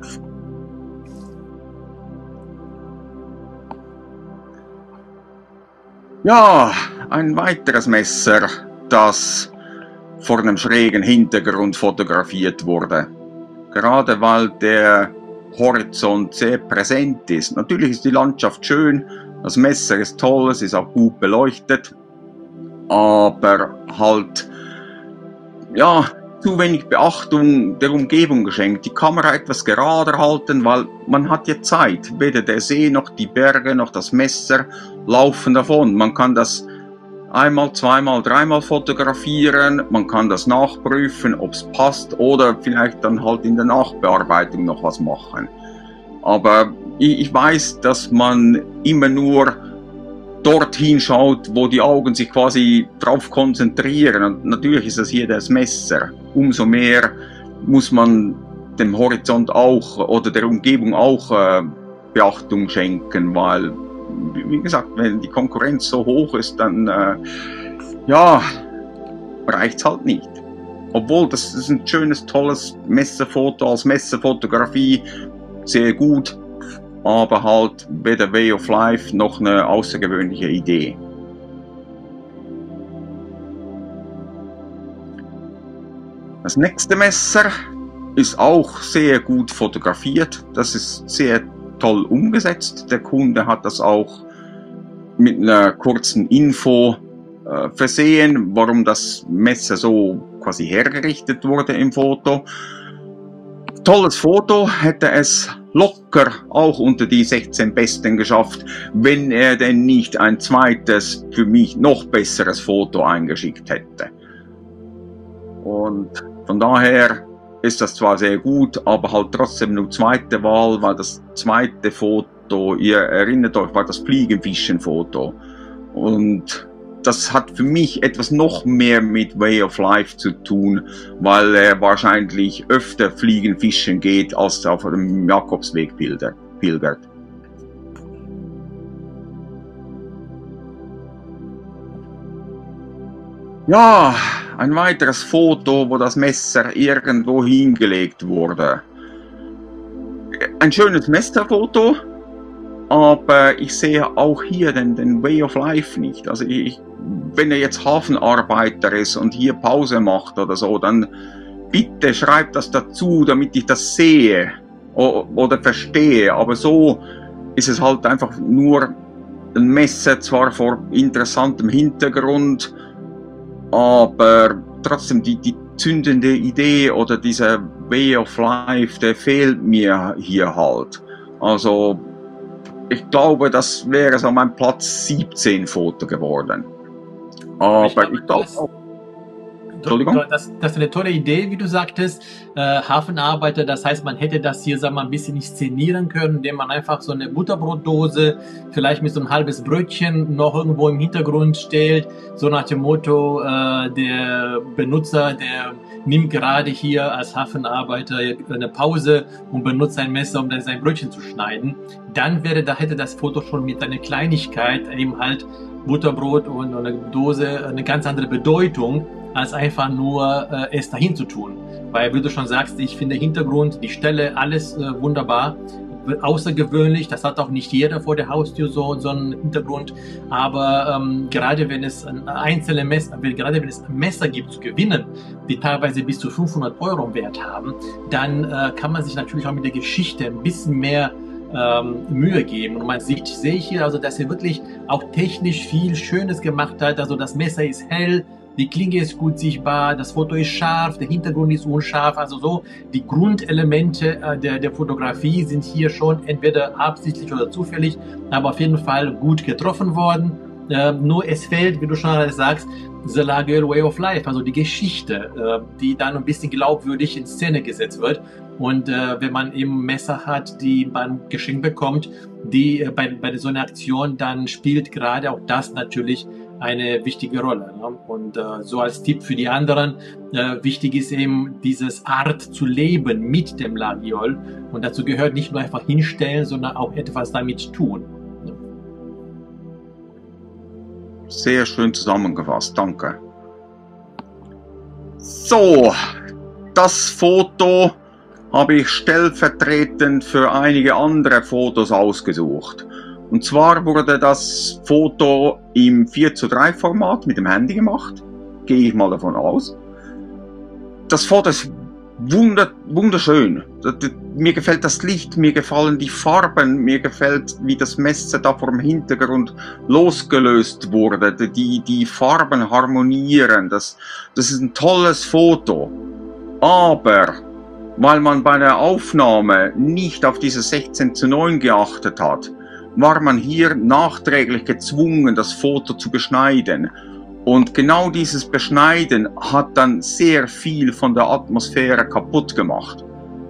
Ja, ein weiteres Messer, das vor einem schrägen Hintergrund fotografiert wurde. Gerade weil der Horizont sehr präsent ist. Natürlich ist die Landschaft schön, das Messer ist toll, es ist auch gut beleuchtet, aber halt, ja, zu wenig Beachtung der Umgebung geschenkt. Die Kamera etwas gerader halten, weil man hat ja Zeit. Weder der See noch die Berge noch das Messer laufen davon. Man kann das einmal, zweimal, dreimal fotografieren, man kann das nachprüfen, ob es passt oder vielleicht dann halt in der Nachbearbeitung noch was machen. Aber ich, ich weiß, dass man immer nur dorthin schaut, wo die Augen sich quasi drauf konzentrieren. Und natürlich ist das hier das Messer. Umso mehr muss man dem Horizont auch oder der Umgebung auch äh, Beachtung schenken, weil, wie gesagt, wenn die Konkurrenz so hoch ist, dann äh, ja, reicht's halt nicht. Obwohl, das ist ein schönes, tolles Messerfoto als Messerfotografie, sehr gut, aber halt weder Way of Life noch eine außergewöhnliche Idee. Das nächste Messer ist auch sehr gut fotografiert, das ist sehr toll umgesetzt. Der Kunde hat das auch mit einer kurzen Info äh, versehen, warum das Messer so quasi hergerichtet wurde im Foto. Tolles Foto, hätte es locker auch unter die sechzehn Besten geschafft, wenn er denn nicht ein zweites, für mich noch besseres Foto eingeschickt hätte. Und von daher ist das zwar sehr gut, aber halt trotzdem nur zweite Wahl, weil das zweite Foto, ihr erinnert euch, war das Fliegenfischen-Foto. Und das hat für mich etwas noch mehr mit Way of Life zu tun, weil er wahrscheinlich öfter Fliegen fischen geht, als auf dem Jakobsweg pilgert. Ja, ein weiteres Foto, wo das Messer irgendwo hingelegt wurde. Ein schönes Messerfoto, aber ich sehe auch hier den, den Way of Life nicht. Also ich, wenn er jetzt Hafenarbeiter ist und hier Pause macht oder so, dann bitte schreibt das dazu, damit ich das sehe oder verstehe. Aber so ist es halt einfach nur ein Messer, zwar vor interessantem Hintergrund, aber trotzdem die, die zündende Idee oder dieser Way of Life, der fehlt mir hier halt. Also ich glaube, das wäre so mein Platz siebzehn Foto geworden. Aber ich glaube auch. Entschuldigung? Das, das ist eine tolle Idee, wie du sagtest. Äh, Hafenarbeiter, das heißt, man hätte das hier, sag mal, ein bisschen inszenieren können, indem man einfach so eine Butterbrotdose, vielleicht mit so ein halbes Brötchen noch irgendwo im Hintergrund stellt. So nach dem Motto, äh, der Benutzer, der nimmt gerade hier als Hafenarbeiter eine Pause und benutzt ein Messer, um dann sein Brötchen zu schneiden. Dann wäre, da hätte das Foto schon mit einer Kleinigkeit, eben halt Butterbrot und eine Dose, eine ganz andere Bedeutung, als einfach nur äh, es dahin zu tun. Weil, wie du schon sagst, ich finde Hintergrund, die Stelle, alles äh, wunderbar, außergewöhnlich. Das hat auch nicht jeder vor der Haustür so, so einen Hintergrund. Aber ähm, gerade wenn es ein einzelne Messer, gerade wenn es Messer gibt zu gewinnen, die teilweise bis zu fünfhundert Euro im Wert haben, dann äh, kann man sich natürlich auch mit der Geschichte ein bisschen mehr Ähm, Mühe geben. Und man sieht, sehe ich hier, also, dass er wirklich auch technisch viel Schönes gemacht hat. Also das Messer ist hell, die Klinge ist gut sichtbar, das Foto ist scharf, der Hintergrund ist unscharf. Also so die Grundelemente äh, der, der Fotografie sind hier schon entweder absichtlich oder zufällig, aber auf jeden Fall gut getroffen worden. Äh, nur es fehlt, wie du schon alles sagst, The Laguiole Way of Life, also die Geschichte, äh, die dann ein bisschen glaubwürdig in Szene gesetzt wird. Und äh, wenn man eben Messer hat, die man geschenkt bekommt, die äh, bei, bei so einer Aktion, dann spielt gerade auch das natürlich eine wichtige Rolle. Ne? Und äh, so als Tipp für die anderen, äh, wichtig ist eben dieses Art zu leben mit dem Laguiole. Und dazu gehört nicht nur einfach hinstellen, sondern auch etwas damit tun. Ne? Sehr schön zusammengefasst, danke. So, das Foto habe ich stellvertretend für einige andere Fotos ausgesucht. Und zwar wurde das Foto im vier zu drei Format mit dem Handy gemacht, gehe ich mal davon aus. Das Foto ist wunder, wunderschön. Mir gefällt das Licht, mir gefallen die Farben, mir gefällt, wie das Messer da vom Hintergrund losgelöst wurde. Die, die Farben harmonieren, das, das ist ein tolles Foto. Aber weil man bei der Aufnahme nicht auf diese sechzehn zu neun geachtet hat, war man hier nachträglich gezwungen, das Foto zu beschneiden. Und genau dieses Beschneiden hat dann sehr viel von der Atmosphäre kaputt gemacht.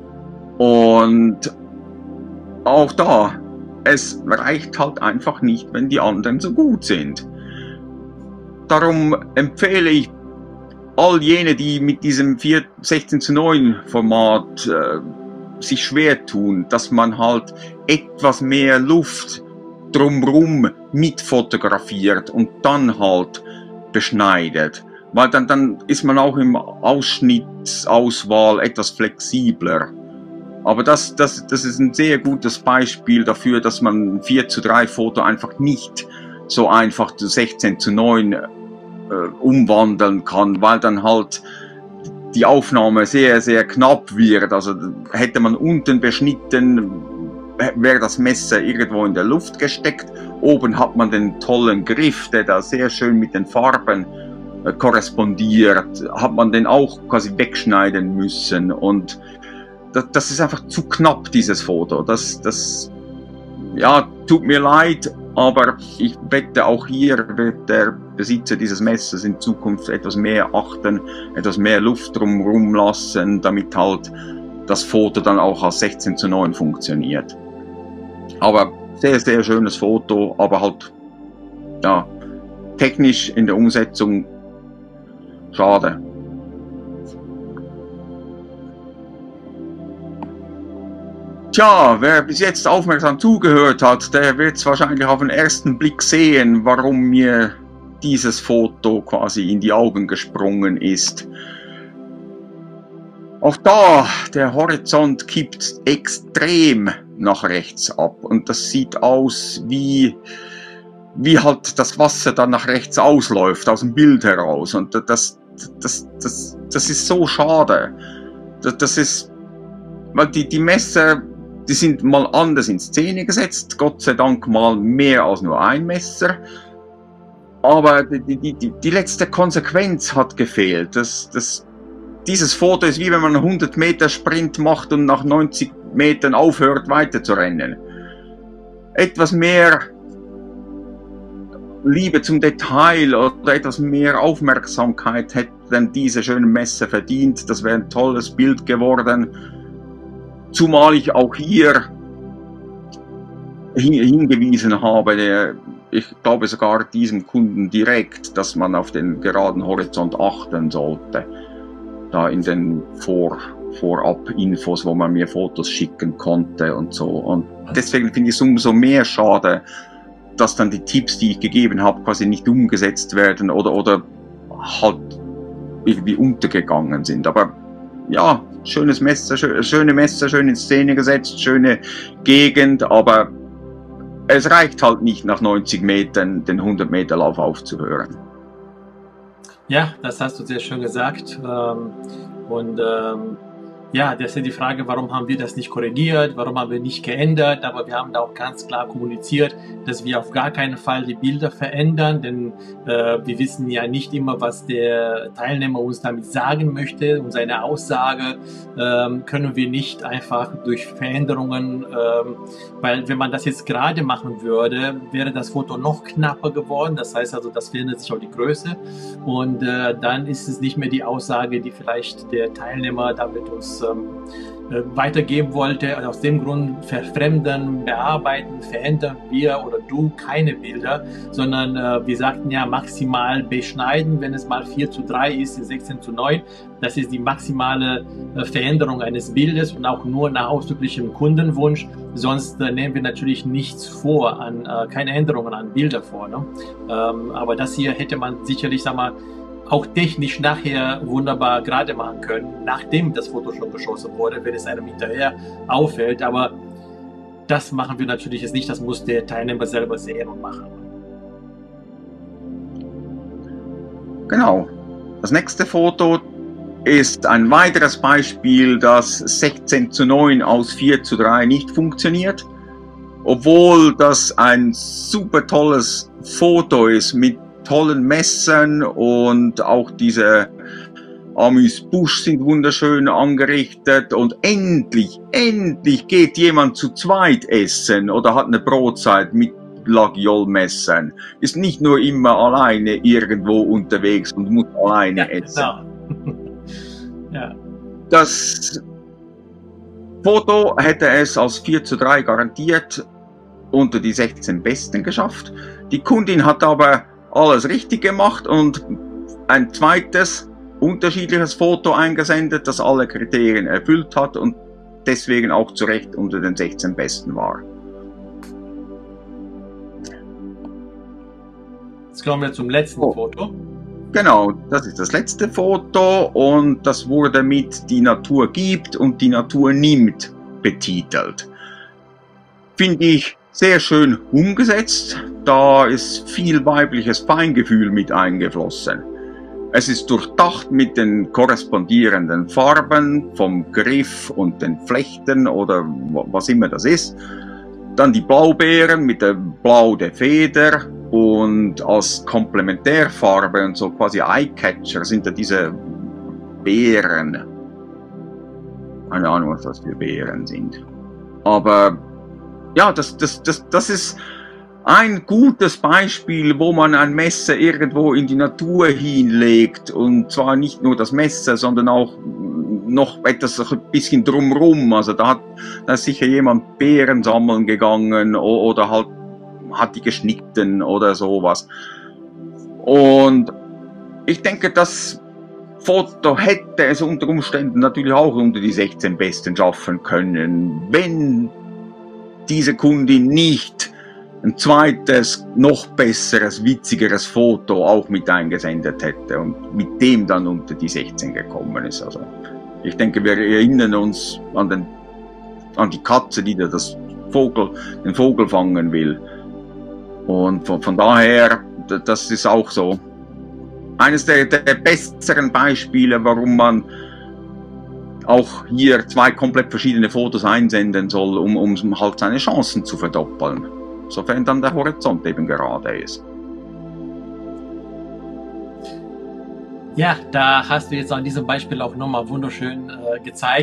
Und auch da, es reicht halt einfach nicht, wenn die anderen so gut sind. Darum empfehle ich all jene, die mit diesem sechzehn zu neun Format äh, sich schwer tun, dass man halt etwas mehr Luft drumherum mit fotografiert und dann halt beschneidet. Weil dann, dann ist man auch im Ausschnittsauswahl etwas flexibler. Aber das, das, das ist ein sehr gutes Beispiel dafür, dass man ein vier zu drei Foto einfach nicht so einfach zu sechzehn zu neun umwandeln kann, weil dann halt die Aufnahme sehr, sehr knapp wird. Also hätte man unten beschnitten, wäre das Messer irgendwo in der Luft gesteckt. Oben hat man den tollen Griff, der da sehr schön mit den Farben äh, korrespondiert. Hat man den auch quasi wegschneiden müssen. Und das, das ist einfach zu knapp, dieses Foto. Das, das, ja, tut mir leid, aber ich wette, auch hier wird der Besitzer dieses Messers in Zukunft etwas mehr achten, etwas mehr Luft drumherum lassen, damit halt das Foto dann auch als sechzehn zu neun funktioniert. Aber sehr, sehr schönes Foto, aber halt, ja, technisch in der Umsetzung schade. Tja, wer bis jetzt aufmerksam zugehört hat, der wird es wahrscheinlich auf den ersten Blick sehen, warum mir dieses Foto quasi in die Augen gesprungen ist. Auch da, der Horizont kippt extrem nach rechts ab und das sieht aus wie, wie halt das Wasser dann nach rechts ausläuft, aus dem Bild heraus, und das, das, das, das ist so schade. Das, das ist, weil die, die Messer, die sind mal anders in Szene gesetzt, Gott sei Dank mal mehr als nur ein Messer. Aber die, die, die, die letzte Konsequenz hat gefehlt. Das, das, dieses Foto ist wie wenn man einen hundert Meter Sprint macht und nach neunzig Metern aufhört weiter zu rennen. Etwas mehr Liebe zum Detail oder etwas mehr Aufmerksamkeit denn diese schönen Messer verdient. Das wäre ein tolles Bild geworden. Zumal ich auch hier hingewiesen habe, der, ich glaube sogar diesem Kunden direkt, dass man auf den geraden Horizont achten sollte. Da in den Vor, Vorab-Infos, wo man mir Fotos schicken konnte und so. Und deswegen finde ich es umso mehr schade, dass dann die Tipps, die ich gegeben habe, quasi nicht umgesetzt werden oder, oder halt irgendwie untergegangen sind. Aber ja, schönes Messer, schöne Messer, schön in Szene gesetzt, schöne Gegend, aber es reicht halt nicht nach neunzig Metern den hundert Meter Lauf aufzuhören. Ja, das hast du sehr schön gesagt. Und ja, das ist ja die Frage, warum haben wir das nicht korrigiert, warum haben wir nicht geändert, aber wir haben da auch ganz klar kommuniziert, dass wir auf gar keinen Fall die Bilder verändern, denn äh, wir wissen ja nicht immer, was der Teilnehmer uns damit sagen möchte, und seine Aussage ähm, können wir nicht einfach durch Veränderungen, ähm, weil wenn man das jetzt gerade machen würde, wäre das Foto noch knapper geworden, das heißt also, das verändert sich auch die Größe, und äh, dann ist es nicht mehr die Aussage, die vielleicht der Teilnehmer damit uns weitergeben wollte. Also aus dem Grund verfremden, bearbeiten, verändern wir oder du keine Bilder, sondern äh, wir sagten ja maximal beschneiden, wenn es mal vier zu drei ist, sechzehn zu neun. Das ist die maximale äh, Veränderung eines Bildes und auch nur nach ausdrücklichem Kundenwunsch. Sonst äh, nehmen wir natürlich nichts vor, an äh, keine Änderungen an Bilder vor. Ne? Ähm, aber das hier hätte man sicherlich, sag mal, auch technisch nachher wunderbar gerade machen können, nachdem das Foto schon geschossen wurde, wenn es einem hinterher auffällt. Aber das machen wir natürlich jetzt nicht, das muss der Teilnehmer selber sehen und machen. Genau. Das nächste Foto ist ein weiteres Beispiel, dass sechzehn zu neun aus vier zu drei nicht funktioniert. Obwohl das ein super tolles Foto ist mit tollen Messern und auch diese Amüs-Busch sind wunderschön angerichtet und endlich, endlich geht jemand zu zweit essen oder hat eine Brotzeit mit Laguiole-Messern. Ist nicht nur immer alleine irgendwo unterwegs und muss alleine ja, essen. Genau. Ja. Das Foto hätte es als vier zu drei garantiert unter die sechzehn Besten geschafft. Die Kundin hat aber alles richtig gemacht und ein zweites unterschiedliches Foto eingesendet, das alle Kriterien erfüllt hat und deswegen auch zu Recht unter den sechzehn Besten war. Jetzt kommen wir zum letzten oh. Foto. Genau, das ist das letzte Foto und das wurde mit "Die Natur gibt und die Natur nimmt" betitelt. Finde ich sehr schön umgesetzt, da ist viel weibliches Feingefühl mit eingeflossen. Es ist durchdacht mit den korrespondierenden Farben vom Griff und den Flechten oder was immer das ist. Dann die Blaubeeren mit dem Blau der Feder und als Komplementärfarbe und so quasi Eyecatcher sind da diese Beeren. Keine Ahnung, was das für Beeren sind. Aber ja, das, das, das, das ist ein gutes Beispiel, wo man ein Messer irgendwo in die Natur hinlegt. Und zwar nicht nur das Messer, sondern auch noch etwas ein bisschen drumrum. Also da hat, da ist sicher jemand Beeren sammeln gegangen oder halt hat die geschnitten oder sowas. Und ich denke, das Foto hätte es unter Umständen natürlich auch unter die sechzehn Besten schaffen können, wenn diese Kundin nicht ein zweites, noch besseres, witzigeres Foto auch mit eingesendet hätte und mit dem dann unter die sechzehn gekommen ist. Also ich denke, wir erinnern uns an, den, an die Katze, die da das Vogel, den Vogel fangen will. Und von, von daher, das ist auch so eines der, der besseren Beispiele, warum man auch hier zwei komplett verschiedene Fotos einsenden soll, um, um halt seine Chancen zu verdoppeln. Sofern dann der Horizont eben gerade ist. Ja, da hast du jetzt an diesem Beispiel auch nochmal wunderschön äh, gezeigt,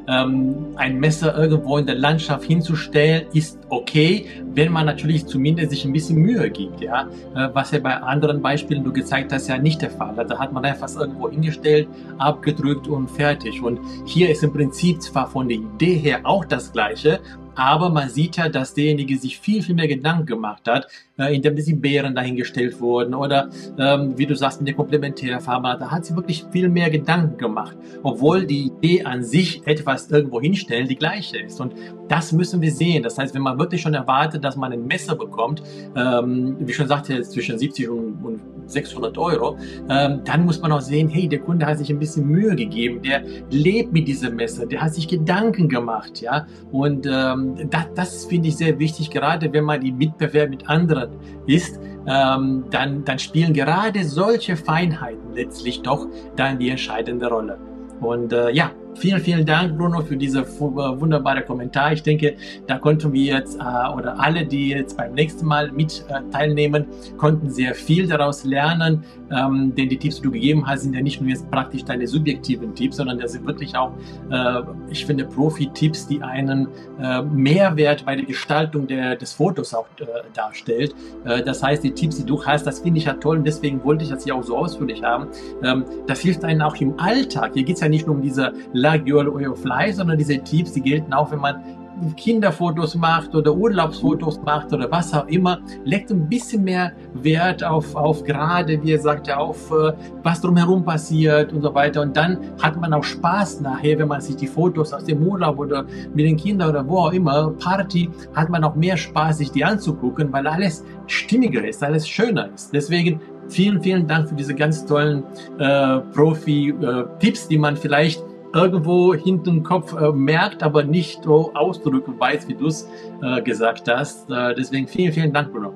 ähm, ein Messer irgendwo in der Landschaft hinzustellen, ist okay, wenn man natürlich zumindest sich ein bisschen Mühe gibt, ja, äh, was ja bei anderen Beispielen du gezeigt hast, ja nicht der Fall. Da hat man einfach irgendwo hingestellt, abgedrückt und fertig. Und hier ist im Prinzip zwar von der Idee her auch das Gleiche, aber man sieht ja, dass derjenige sich viel, viel mehr Gedanken gemacht hat, äh, indem die Beeren dahingestellt wurden oder, ähm, wie du sagst, mit der Komplementärfarbe, da hat sie wirklich viel mehr Gedanken gemacht, obwohl die Idee an sich, etwas irgendwo hinstellen, die gleiche ist. Und das müssen wir sehen. Das heißt, wenn man wirklich schon erwartet, dass man ein Messer bekommt, ähm, wie ich schon sagte, zwischen siebzig und, und sechshundert Euro, ähm, dann muss man auch sehen, hey, der Kunde hat sich ein bisschen Mühe gegeben, der lebt mit diesem Messer, der hat sich Gedanken gemacht, ja, und ähm, das, das finde ich sehr wichtig, gerade wenn man im Mitbewerb mit anderen ist, ähm, dann, dann spielen gerade solche Feinheiten letztlich doch dann die entscheidende Rolle. Und äh, ja, vielen, vielen Dank, Bruno, für diese wunderbare Kommentar. Ich denke, da konnten wir jetzt, äh, oder alle, die jetzt beim nächsten Mal mit äh, teilnehmen, konnten sehr viel daraus lernen. Ähm, denn die Tipps, die du gegeben hast, sind ja nicht nur jetzt praktisch deine subjektiven Tipps, sondern das sind wirklich auch, äh, ich finde, Profi-Tipps, die einen äh, Mehrwert bei der Gestaltung der, des Fotos auch äh, darstellt. Äh, das heißt, die Tipps, die du hast, das finde ich ja toll und deswegen wollte ich das hier auch so ausführlich haben. Ähm, das hilft einem auch im Alltag. Hier geht es ja nicht nur um diese Laguiole Way of Life, sondern diese Tipps, die gelten auch, wenn man Kinderfotos macht oder Urlaubsfotos macht oder was auch immer, legt ein bisschen mehr Wert auf, auf gerade, wie er sagte, auf äh, was drumherum passiert und so weiter. Und dann hat man auch Spaß nachher, wenn man sich die Fotos aus dem Urlaub oder mit den Kindern oder wo auch immer, Party, hat man auch mehr Spaß, sich die anzugucken, weil alles stimmiger ist, alles schöner ist. Deswegen vielen, vielen Dank für diese ganz tollen äh, Profi-Tipps, äh, die man vielleicht irgendwo hinten im Kopf äh, merkt, aber nicht so ausdrücken weiß, wie du es äh, gesagt hast. Äh, deswegen vielen, vielen Dank, Bruno.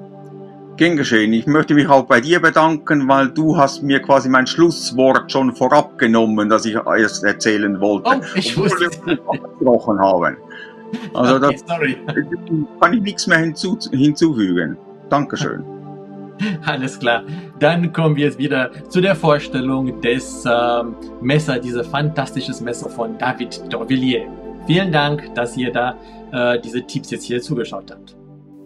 Gern geschehen. Ich möchte mich auch bei dir bedanken, weil du hast mir quasi mein Schlusswort schon vorab genommen, das ich erst erzählen wollte. Oh, ich wusste es nicht abgesprochen haben. Also okay, da sorry. kann ich nichts mehr hinzu, hinzufügen. Dankeschön. Alles klar. Dann kommen wir jetzt wieder zu der Vorstellung des ähm, Messers, dieses fantastisches Messer von David d'Orvilliers. Vielen Dank, dass ihr da äh, diese Tipps jetzt hier zugeschaut habt.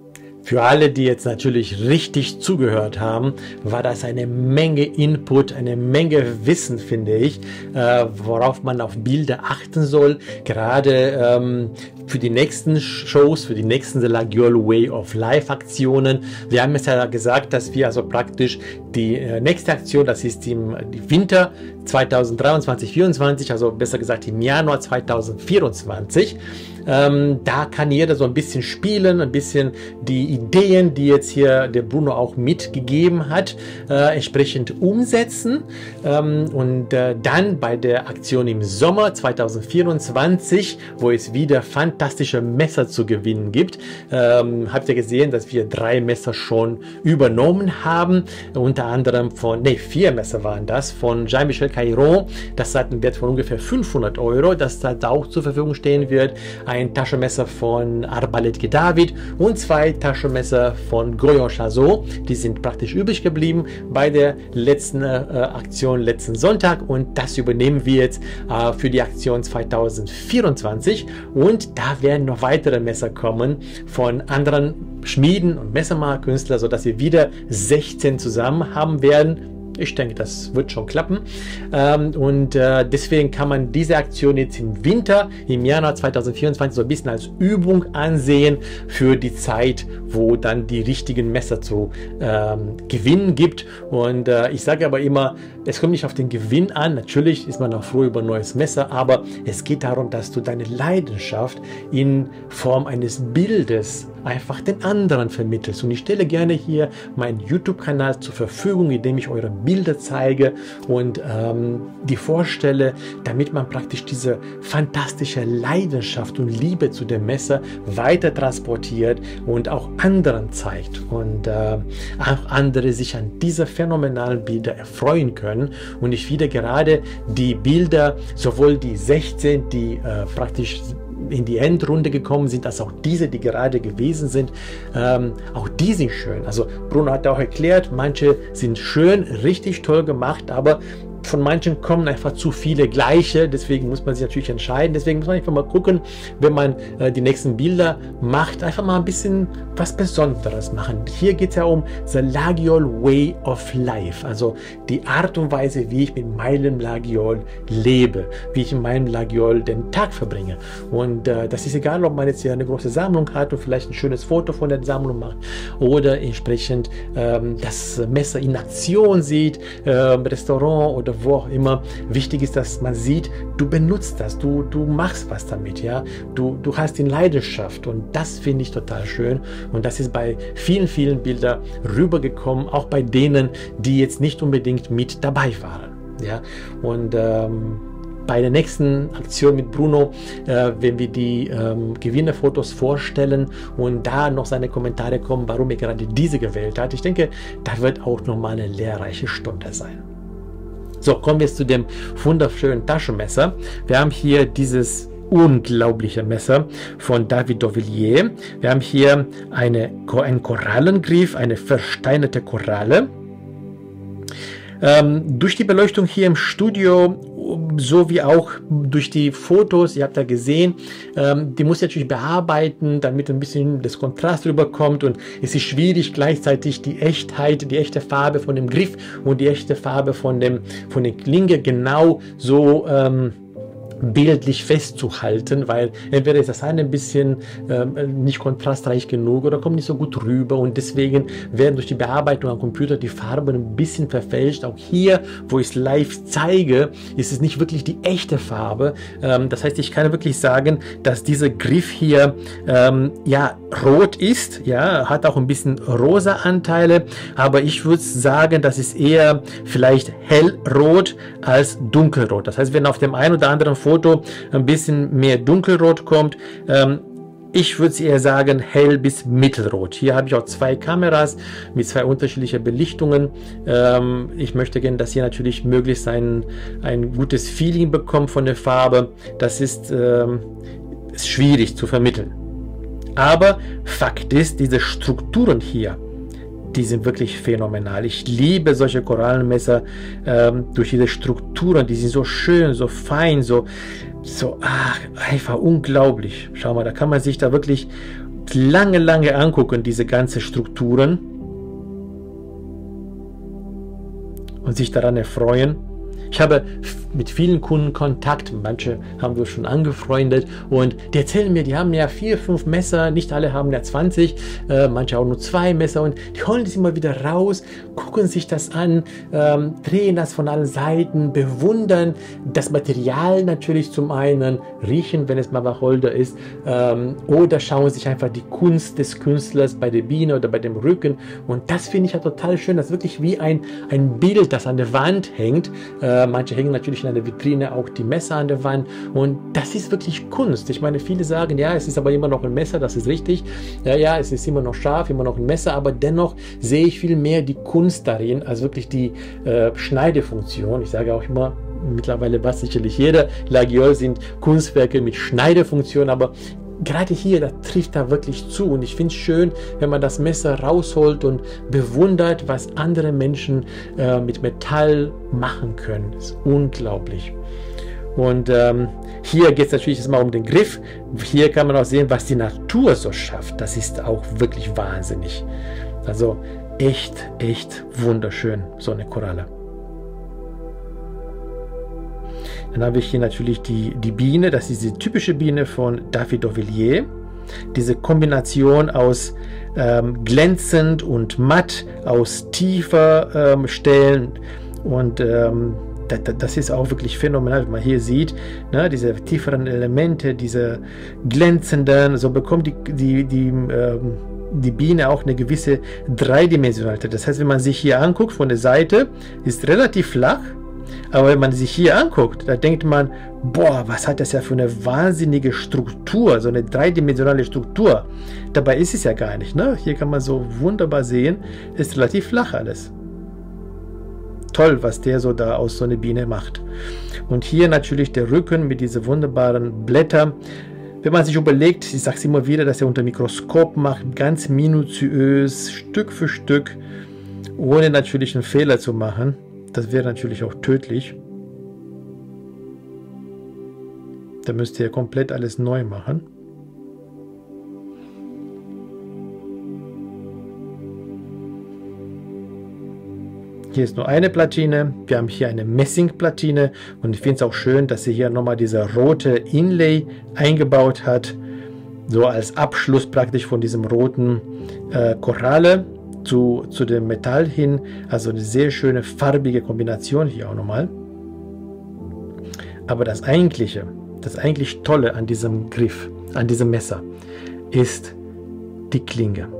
Für alle, die jetzt natürlich richtig zugehört haben, war das eine Menge Input, eine Menge Wissen, finde ich, äh, worauf man auf Bilder achten soll, gerade ähm, für die nächsten Shows, für die nächsten The Laguiole Way of Life Aktionen. Wir haben es ja gesagt, dass wir also praktisch die äh, nächste Aktion, das ist im Winter zweitausenddreiundzwanzig vierundzwanzig, also besser gesagt im Januar zweitausendvierundzwanzig. Ähm, da kann jeder so ein bisschen spielen, ein bisschen die Ideen, die jetzt hier der Bruno auch mitgegeben hat, äh, entsprechend umsetzen. Ähm, und äh, dann bei der Aktion im Sommer zweitausendvierundzwanzig, wo es wieder fantastische Messer zu gewinnen gibt, ähm, habt ihr gesehen, dass wir drei Messer schon übernommen haben. Unter anderem von, ne, vier Messer waren das, von Jean-Michel Cairon. Das hat einen Wert von ungefähr fünfhundert Euro, das da auch zur Verfügung stehen wird. Ein Taschenmesser von Arbalète David und zwei Taschenmesser von Goyon Chazot. Die sind praktisch übrig geblieben bei der letzten äh, Aktion letzten Sonntag und das übernehmen wir jetzt äh, für die Aktion zweitausendvierundzwanzig und da werden noch weitere Messer kommen von anderen Schmieden und Messermacherkünstler, sodass wir wieder sechzehn zusammen haben werden. Ich denke, das wird schon klappen. Ähm, und äh, deswegen kann man diese Aktion jetzt im Winter, im Januar zweitausendvierundzwanzig, so ein bisschen als Übung ansehen für die Zeit, wo dann die richtigen Messer zu ähm, gewinnen gibt. Und äh, ich sage aber immer, es kommt nicht auf den Gewinn an. Natürlich ist man auch froh über ein neues Messer, aber es geht darum, dass du deine Leidenschaft in Form eines Bildes einfach den anderen vermittelst. Und ich stelle gerne hier meinen YouTube-Kanal zur Verfügung, in dem ich eure Bilder zeige und ähm, die vorstelle, damit man praktisch diese fantastische Leidenschaft und Liebe zu dem Messer weiter transportiert und auch anderen zeigt und äh, auch andere sich an diese phänomenalen Bilder erfreuen können. Und ich finde gerade die Bilder, sowohl die sechzehn, die äh, praktisch in die Endrunde gekommen sind, als auch diese, die gerade gewesen sind, ähm, auch die sind schön. Also Bruno hat auch erklärt, manche sind schön, richtig toll gemacht, aber von manchen kommen einfach zu viele gleiche, deswegen muss man sich natürlich entscheiden. Deswegen muss man einfach mal gucken, wenn man äh, die nächsten Bilder macht, einfach mal ein bisschen was Besonderes machen. Hier geht es ja um the Lagiol Way of Life, also die Art und Weise, wie ich mit meinem Lagiol lebe, wie ich in meinem Lagiol den Tag verbringe. Und äh, das ist egal, ob man jetzt hier eine große Sammlung hat und vielleicht ein schönes Foto von der Sammlung macht oder entsprechend ähm, das Messer in Aktion sieht, äh, im Restaurant oder wo auch immer. Wichtig ist, dass man sieht, du benutzt das, du, du machst was damit, ja, du, du hast die Leidenschaft und das finde ich total schön und das ist bei vielen, vielen Bildern rübergekommen, auch bei denen, die jetzt nicht unbedingt mit dabei waren, ja, und ähm, bei der nächsten Aktion mit Bruno, äh, wenn wir die ähm, Gewinnerfotos vorstellen und da noch seine Kommentare kommen, warum er gerade diese gewählt hat, ich denke, da wird auch nochmal eine lehrreiche Stunde sein. So, kommen wir jetzt zu dem wunderschönen Taschenmesser. Wir haben hier dieses unglaubliche Messer von David d'Auvilliers. Wir haben hier eine, einen Korallengriff, eine versteinerte Koralle. Ähm, durch die Beleuchtung hier im Studio, so wie auch durch die Fotos, ihr habt da gesehen, ähm, die muss ich natürlich bearbeiten, damit ein bisschen das Kontrast rüberkommt und es ist schwierig gleichzeitig die Echtheit, die echte Farbe von dem Griff und die echte Farbe von dem von der Klinge genau so ähm, bildlich festzuhalten, weil entweder ist das eine ein bisschen ähm, nicht kontrastreich genug oder kommt nicht so gut rüber und deswegen werden durch die Bearbeitung am Computer die Farben ein bisschen verfälscht. Auch hier, wo ich es live zeige, ist es nicht wirklich die echte Farbe. Ähm, das heißt, ich kann wirklich sagen, dass dieser Griff hier ähm, ja rot ist, ja, hat auch ein bisschen rosa Anteile, aber ich würde sagen, das ist eher vielleicht hellrot als dunkelrot. Das heißt, wenn auf dem einen oder anderen Foto ein bisschen mehr dunkelrot kommt, ähm, ich würde eher sagen hell bis mittelrot. Hier habe ich auch zwei Kameras mit zwei unterschiedlichen Belichtungen. Ähm, ich möchte gerne, dass ihr natürlich möglichst ein, ein gutes Feeling bekommt von der Farbe. Das ist, ähm, ist schwierig zu vermitteln. Aber Fakt ist, diese Strukturen hier, die sind wirklich phänomenal. Ich liebe solche Korallenmesser ähm, durch diese Strukturen, die sind so schön, so fein, so, so ach, einfach unglaublich. Schau mal, da kann man sich da wirklich lange, lange angucken, diese ganzen Strukturen und sich daran erfreuen. Ich habe mit vielen Kunden Kontakt, manche haben wir schon angefreundet und die erzählen mir, die haben ja vier, fünf Messer, nicht alle haben ja zwanzig, äh, manche auch nur zwei Messer und die holen das immer wieder raus, gucken sich das an, ähm, drehen das von allen Seiten, bewundern das Material natürlich zum einen, riechen, wenn es mal Wacholder ist, ähm, oder schauen sich einfach die Kunst des Künstlers bei der Biene oder bei dem Rücken und das finde ich ja total schön, das ist wirklich wie ein, ein Bild, das an der Wand hängt. Äh, manche hängen natürlich in der Vitrine auch die Messer an der Wand und das ist wirklich Kunst. Ich meine, viele sagen, ja, es ist aber immer noch ein Messer, das ist richtig. Ja, ja, es ist immer noch scharf, immer noch ein Messer, aber dennoch sehe ich viel mehr die Kunst darin, als wirklich die äh, Schneidefunktion. Ich sage auch immer, mittlerweile weiß sicherlich jeder, Lagiol sind Kunstwerke mit Schneidefunktion, aber gerade hier, da trifft da wirklich zu und ich finde es schön, wenn man das Messer rausholt und bewundert, was andere Menschen äh, mit Metall machen können. Das ist unglaublich. Und ähm, hier geht es natürlich erstmal um den Griff. Hier kann man auch sehen, was die Natur so schafft. Das ist auch wirklich wahnsinnig. Also echt, echt wunderschön, so eine Koralle. Dann habe ich hier natürlich die, die Biene, das ist die typische Biene von David d'Auvilliers. Diese Kombination aus ähm, glänzend und matt, aus tiefer ähm, Stellen und ähm, das, das ist auch wirklich phänomenal, wenn man hier sieht, ne, diese tieferen Elemente, diese glänzenden, so bekommt die, die, die ähm, die Biene auch eine gewisse Dreidimensionalität. Das heißt, wenn man sich hier anguckt von der Seite, ist relativ flach. Aber wenn man sich hier anguckt, da denkt man, boah, was hat das ja für eine wahnsinnige Struktur, so eine dreidimensionale Struktur. Dabei ist es ja gar nicht. Ne? Hier kann man so wunderbar sehen, ist relativ flach alles. Toll, was der so da aus so einer Biene macht. Und hier natürlich der Rücken mit diesen wunderbaren Blättern. Wenn man sich überlegt, ich sage es immer wieder, dass er unter Mikroskop macht, ganz minutiös, Stück für Stück, ohne natürlich einen Fehler zu machen. Das wäre natürlich auch tödlich. Da müsst ihr komplett alles neu machen. Hier ist nur eine Platine. Wir haben hier eine Messingplatine und ich finde es auch schön, dass sie hier nochmal dieser rote Inlay eingebaut hat. So als Abschluss praktisch von diesem roten äh, Koralle zu, zu dem Metall hin. Also eine sehr schöne farbige Kombination hier auch nochmal. Aber das eigentliche, das eigentlich Tolle an diesem Griff, an diesem Messer, ist die Klinge.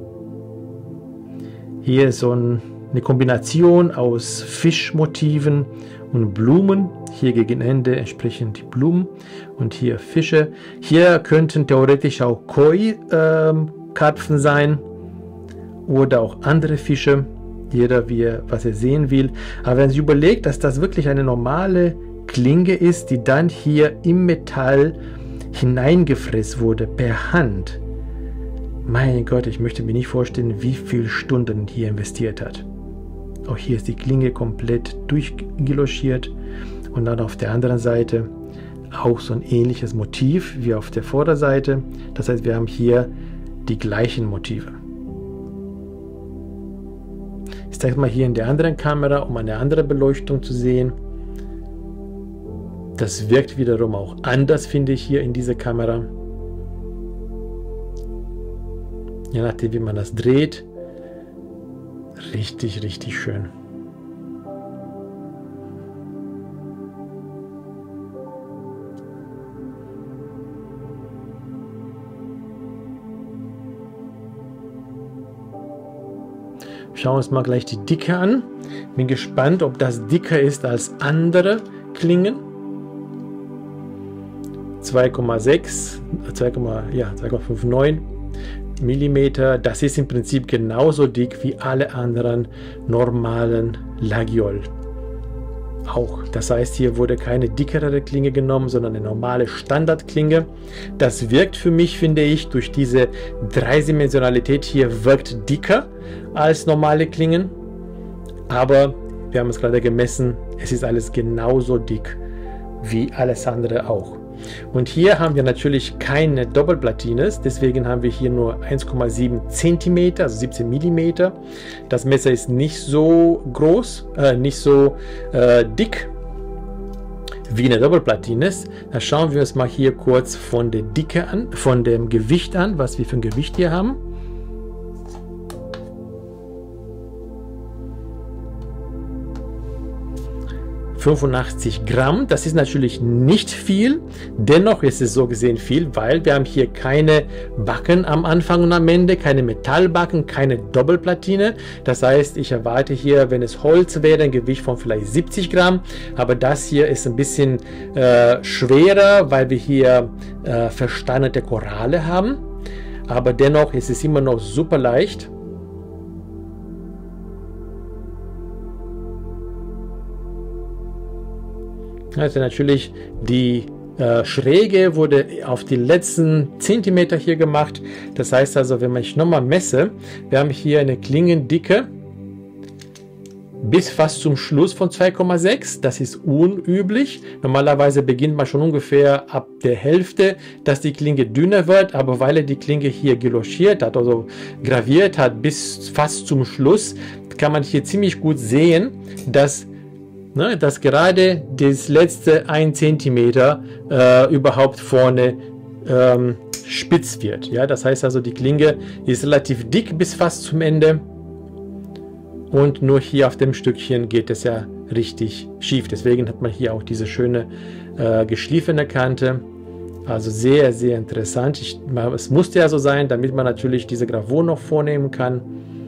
Hier ist so ein, eine Kombination aus Fischmotiven und Blumen. Hier gegen Ende entsprechend die Blumen und hier Fische. Hier könnten theoretisch auch Koi-Karpfen ähm, sein oder auch andere Fische. Jeder, wie er, was er sehen will. Aber wenn Sie überlegt, dass das wirklich eine normale Klinge ist, die dann hier im Metall hineingefräst wurde per Hand. Mein Gott, ich möchte mir nicht vorstellen, wie viele Stunden hier investiert hat. Auch hier ist die Klinge komplett durchgeloschiert und dann auf der anderen Seite auch so ein ähnliches Motiv wie auf der Vorderseite. Das heißt, wir haben hier die gleichen Motive. Ich zeige mal hier in der anderen Kamera, um eine andere Beleuchtung zu sehen. Das wirkt wiederum auch anders, finde ich, hier in dieser Kamera. Je nachdem, wie man das dreht. Richtig, richtig schön. Schauen wir uns mal gleich die Dicke an. Bin gespannt, ob das dicker ist als andere Klingen. zwei Komma sechs, zwei, ja, zwei Komma neunundfünfzig Millimeter. Das ist im Prinzip genauso dick wie alle anderen normalen Lagiol. Auch. Das heißt, hier wurde keine dickere Klinge genommen, sondern eine normale Standardklinge. Das wirkt für mich, finde ich, durch diese Dreidimensionalität hier wirkt dicker als normale Klingen. Aber wir haben es gerade gemessen, es ist alles genauso dick wie alles andere auch. Und hier haben wir natürlich keine Doppelplatines, deswegen haben wir hier nur eins Komma sieben Zentimeter, also siebzehn Millimeter. Das Messer ist nicht so groß, äh, nicht so äh, dick wie eine Doppelplatine ist. Da schauen wir uns mal hier kurz von der Dicke an, von dem Gewicht an, was wir für ein Gewicht hier haben. fünfundachtzig Gramm, das ist natürlich nicht viel, dennoch ist es so gesehen viel, weil wir haben hier keine Backen am Anfang und am Ende, keine Metallbacken, keine Doppelplatine. Das heißt, ich erwarte hier, wenn es Holz wäre, ein Gewicht von vielleicht siebzig Gramm, aber das hier ist ein bisschen äh, schwerer, weil wir hier äh, versteinerte Koralle haben, aber dennoch ist es immer noch super leicht. Also natürlich die äh, Schräge wurde auf die letzten Zentimeter hier gemacht. Das heißt also, wenn ich nochmal messe, wir haben hier eine Klingendicke bis fast zum Schluss von zwei Komma sechs. Das ist unüblich. Normalerweise beginnt man schon ungefähr ab der Hälfte, dass die Klinge dünner wird, aber weil er die Klinge hier geloschiert hat, also graviert hat bis fast zum Schluss, kann man hier ziemlich gut sehen, dass Ne, dass gerade das letzte ein Zentimeter äh, überhaupt vorne ähm, spitz wird. Ja, das heißt also, die Klinge ist relativ dick bis fast zum Ende und nur hier auf dem Stückchen geht es ja richtig schief. Deswegen hat man hier auch diese schöne äh, geschliffene Kante. Also sehr, sehr interessant. Ich, es musste ja so sein, damit man natürlich diese Gravur noch vornehmen kann.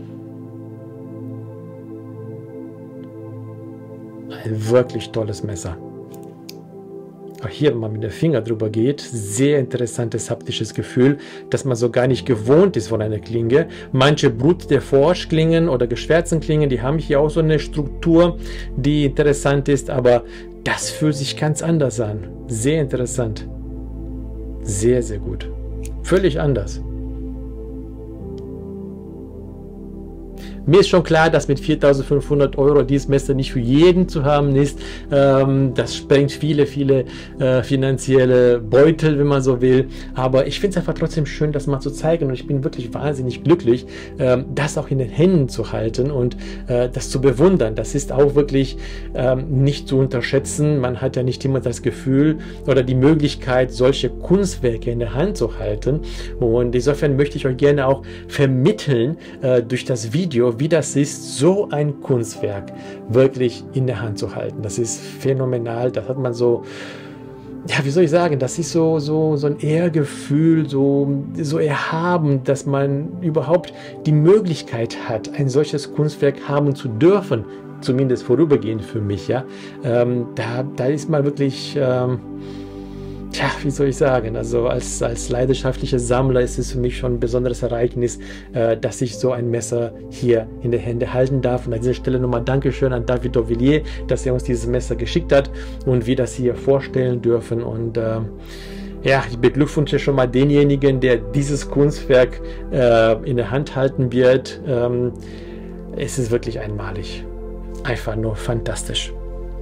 Ein wirklich tolles Messer. Auch hier, wenn man mit dem Finger drüber geht, sehr interessantes haptisches Gefühl, dass man so gar nicht gewohnt ist von einer Klinge. Manche Brut der Forschklingen oder Geschwärzenklingen, die haben hier auch so eine Struktur, die interessant ist, aber das fühlt sich ganz anders an. Sehr interessant. Sehr, sehr gut. Völlig anders. mir ist schon klar, dass mit viertausendfünfhundert Euro dieses Messer nicht für jeden zu haben ist. Ähm, das sprengt viele, viele äh, finanzielle Beutel, wenn man so will. Aber ich finde es einfach trotzdem schön, das mal zu zeigen. Und ich bin wirklich wahnsinnig glücklich, ähm, das auch in den Händen zu halten und äh, das zu bewundern. Das ist auch wirklich ähm, nicht zu unterschätzen. Man hat ja nicht immer das Gefühl oder die Möglichkeit, solche Kunstwerke in der Hand zu halten. Und insofern möchte ich euch gerne auch vermitteln äh, durch das Video, wie das ist, so ein Kunstwerk wirklich in der Hand zu halten. Das ist phänomenal. Das hat man so, ja, wie soll ich sagen, das ist so, so, so ein Ehrgefühl, so, so erhaben, dass man überhaupt die Möglichkeit hat, ein solches Kunstwerk haben zu dürfen. Zumindest vorübergehend für mich, ja. Ähm, da, da ist man wirklich, ähm, tja, wie soll ich sagen, also als, als leidenschaftlicher Sammler ist es für mich schon ein besonderes Ereignis, äh, dass ich so ein Messer hier in der Hände halten darf. Und an dieser Stelle nochmal Dankeschön an David d'Auvilliers, dass er uns dieses Messer geschickt hat und wir das hier vorstellen dürfen. Und äh, ja, ich beglückwünsche schon mal denjenigen, der dieses Kunstwerk äh, in der Hand halten wird. Ähm, es ist wirklich einmalig. Einfach nur fantastisch.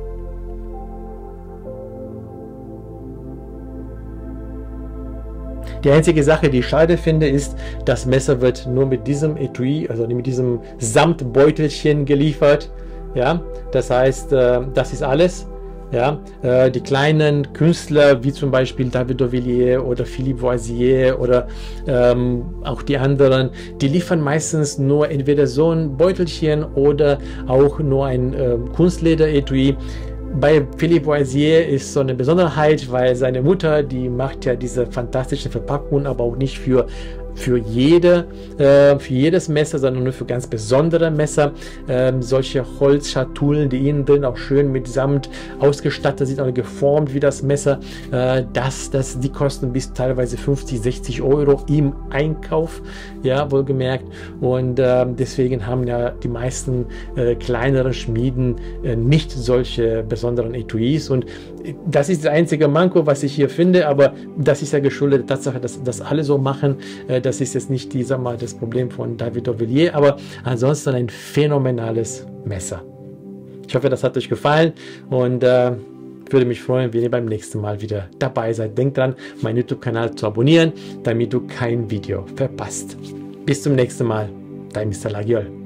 Die einzige Sache, die ich schade finde, ist, das Messer wird nur mit diesem Etui, also mit diesem Samtbeutelchen geliefert. Ja, das heißt, äh, das ist alles. Ja, äh, die kleinen Künstler wie zum Beispiel David d'Auvilliers oder Philippe Voisier oder ähm, auch die anderen, die liefern meistens nur entweder so ein Beutelchen oder auch nur ein äh, Kunstleder-Etui. Bei Philippe Voisier ist so eine Besonderheit, weil seine Mutter, die macht ja diese fantastischen Verpackungen, aber auch nicht für für jede, äh, für jedes Messer, sondern nur für ganz besondere Messer. Ähm, solche Holzschatullen, die innen drin auch schön mit Samt ausgestattet sind und geformt wie das Messer. Äh, das, das, die kosten bis teilweise fünfzig, sechzig Euro im Einkauf, ja, wohlgemerkt. Und äh, deswegen haben ja die meisten äh, kleineren Schmieden äh, nicht solche besonderen Etuis. Und das ist das einzige Manko, was ich hier finde, aber das ist ja geschuldet der Tatsache, dass das alle so machen. Äh, das ist jetzt nicht dieser mal das Problem von David d'Auvilliers, aber ansonsten ein phänomenales Messer. Ich hoffe, das hat euch gefallen und äh, würde mich freuen, wenn ihr beim nächsten Mal wieder dabei seid. Denkt dran, meinen YouTube-Kanal zu abonnieren, damit du kein Video verpasst. Bis zum nächsten Mal, dein Mister Laguiole.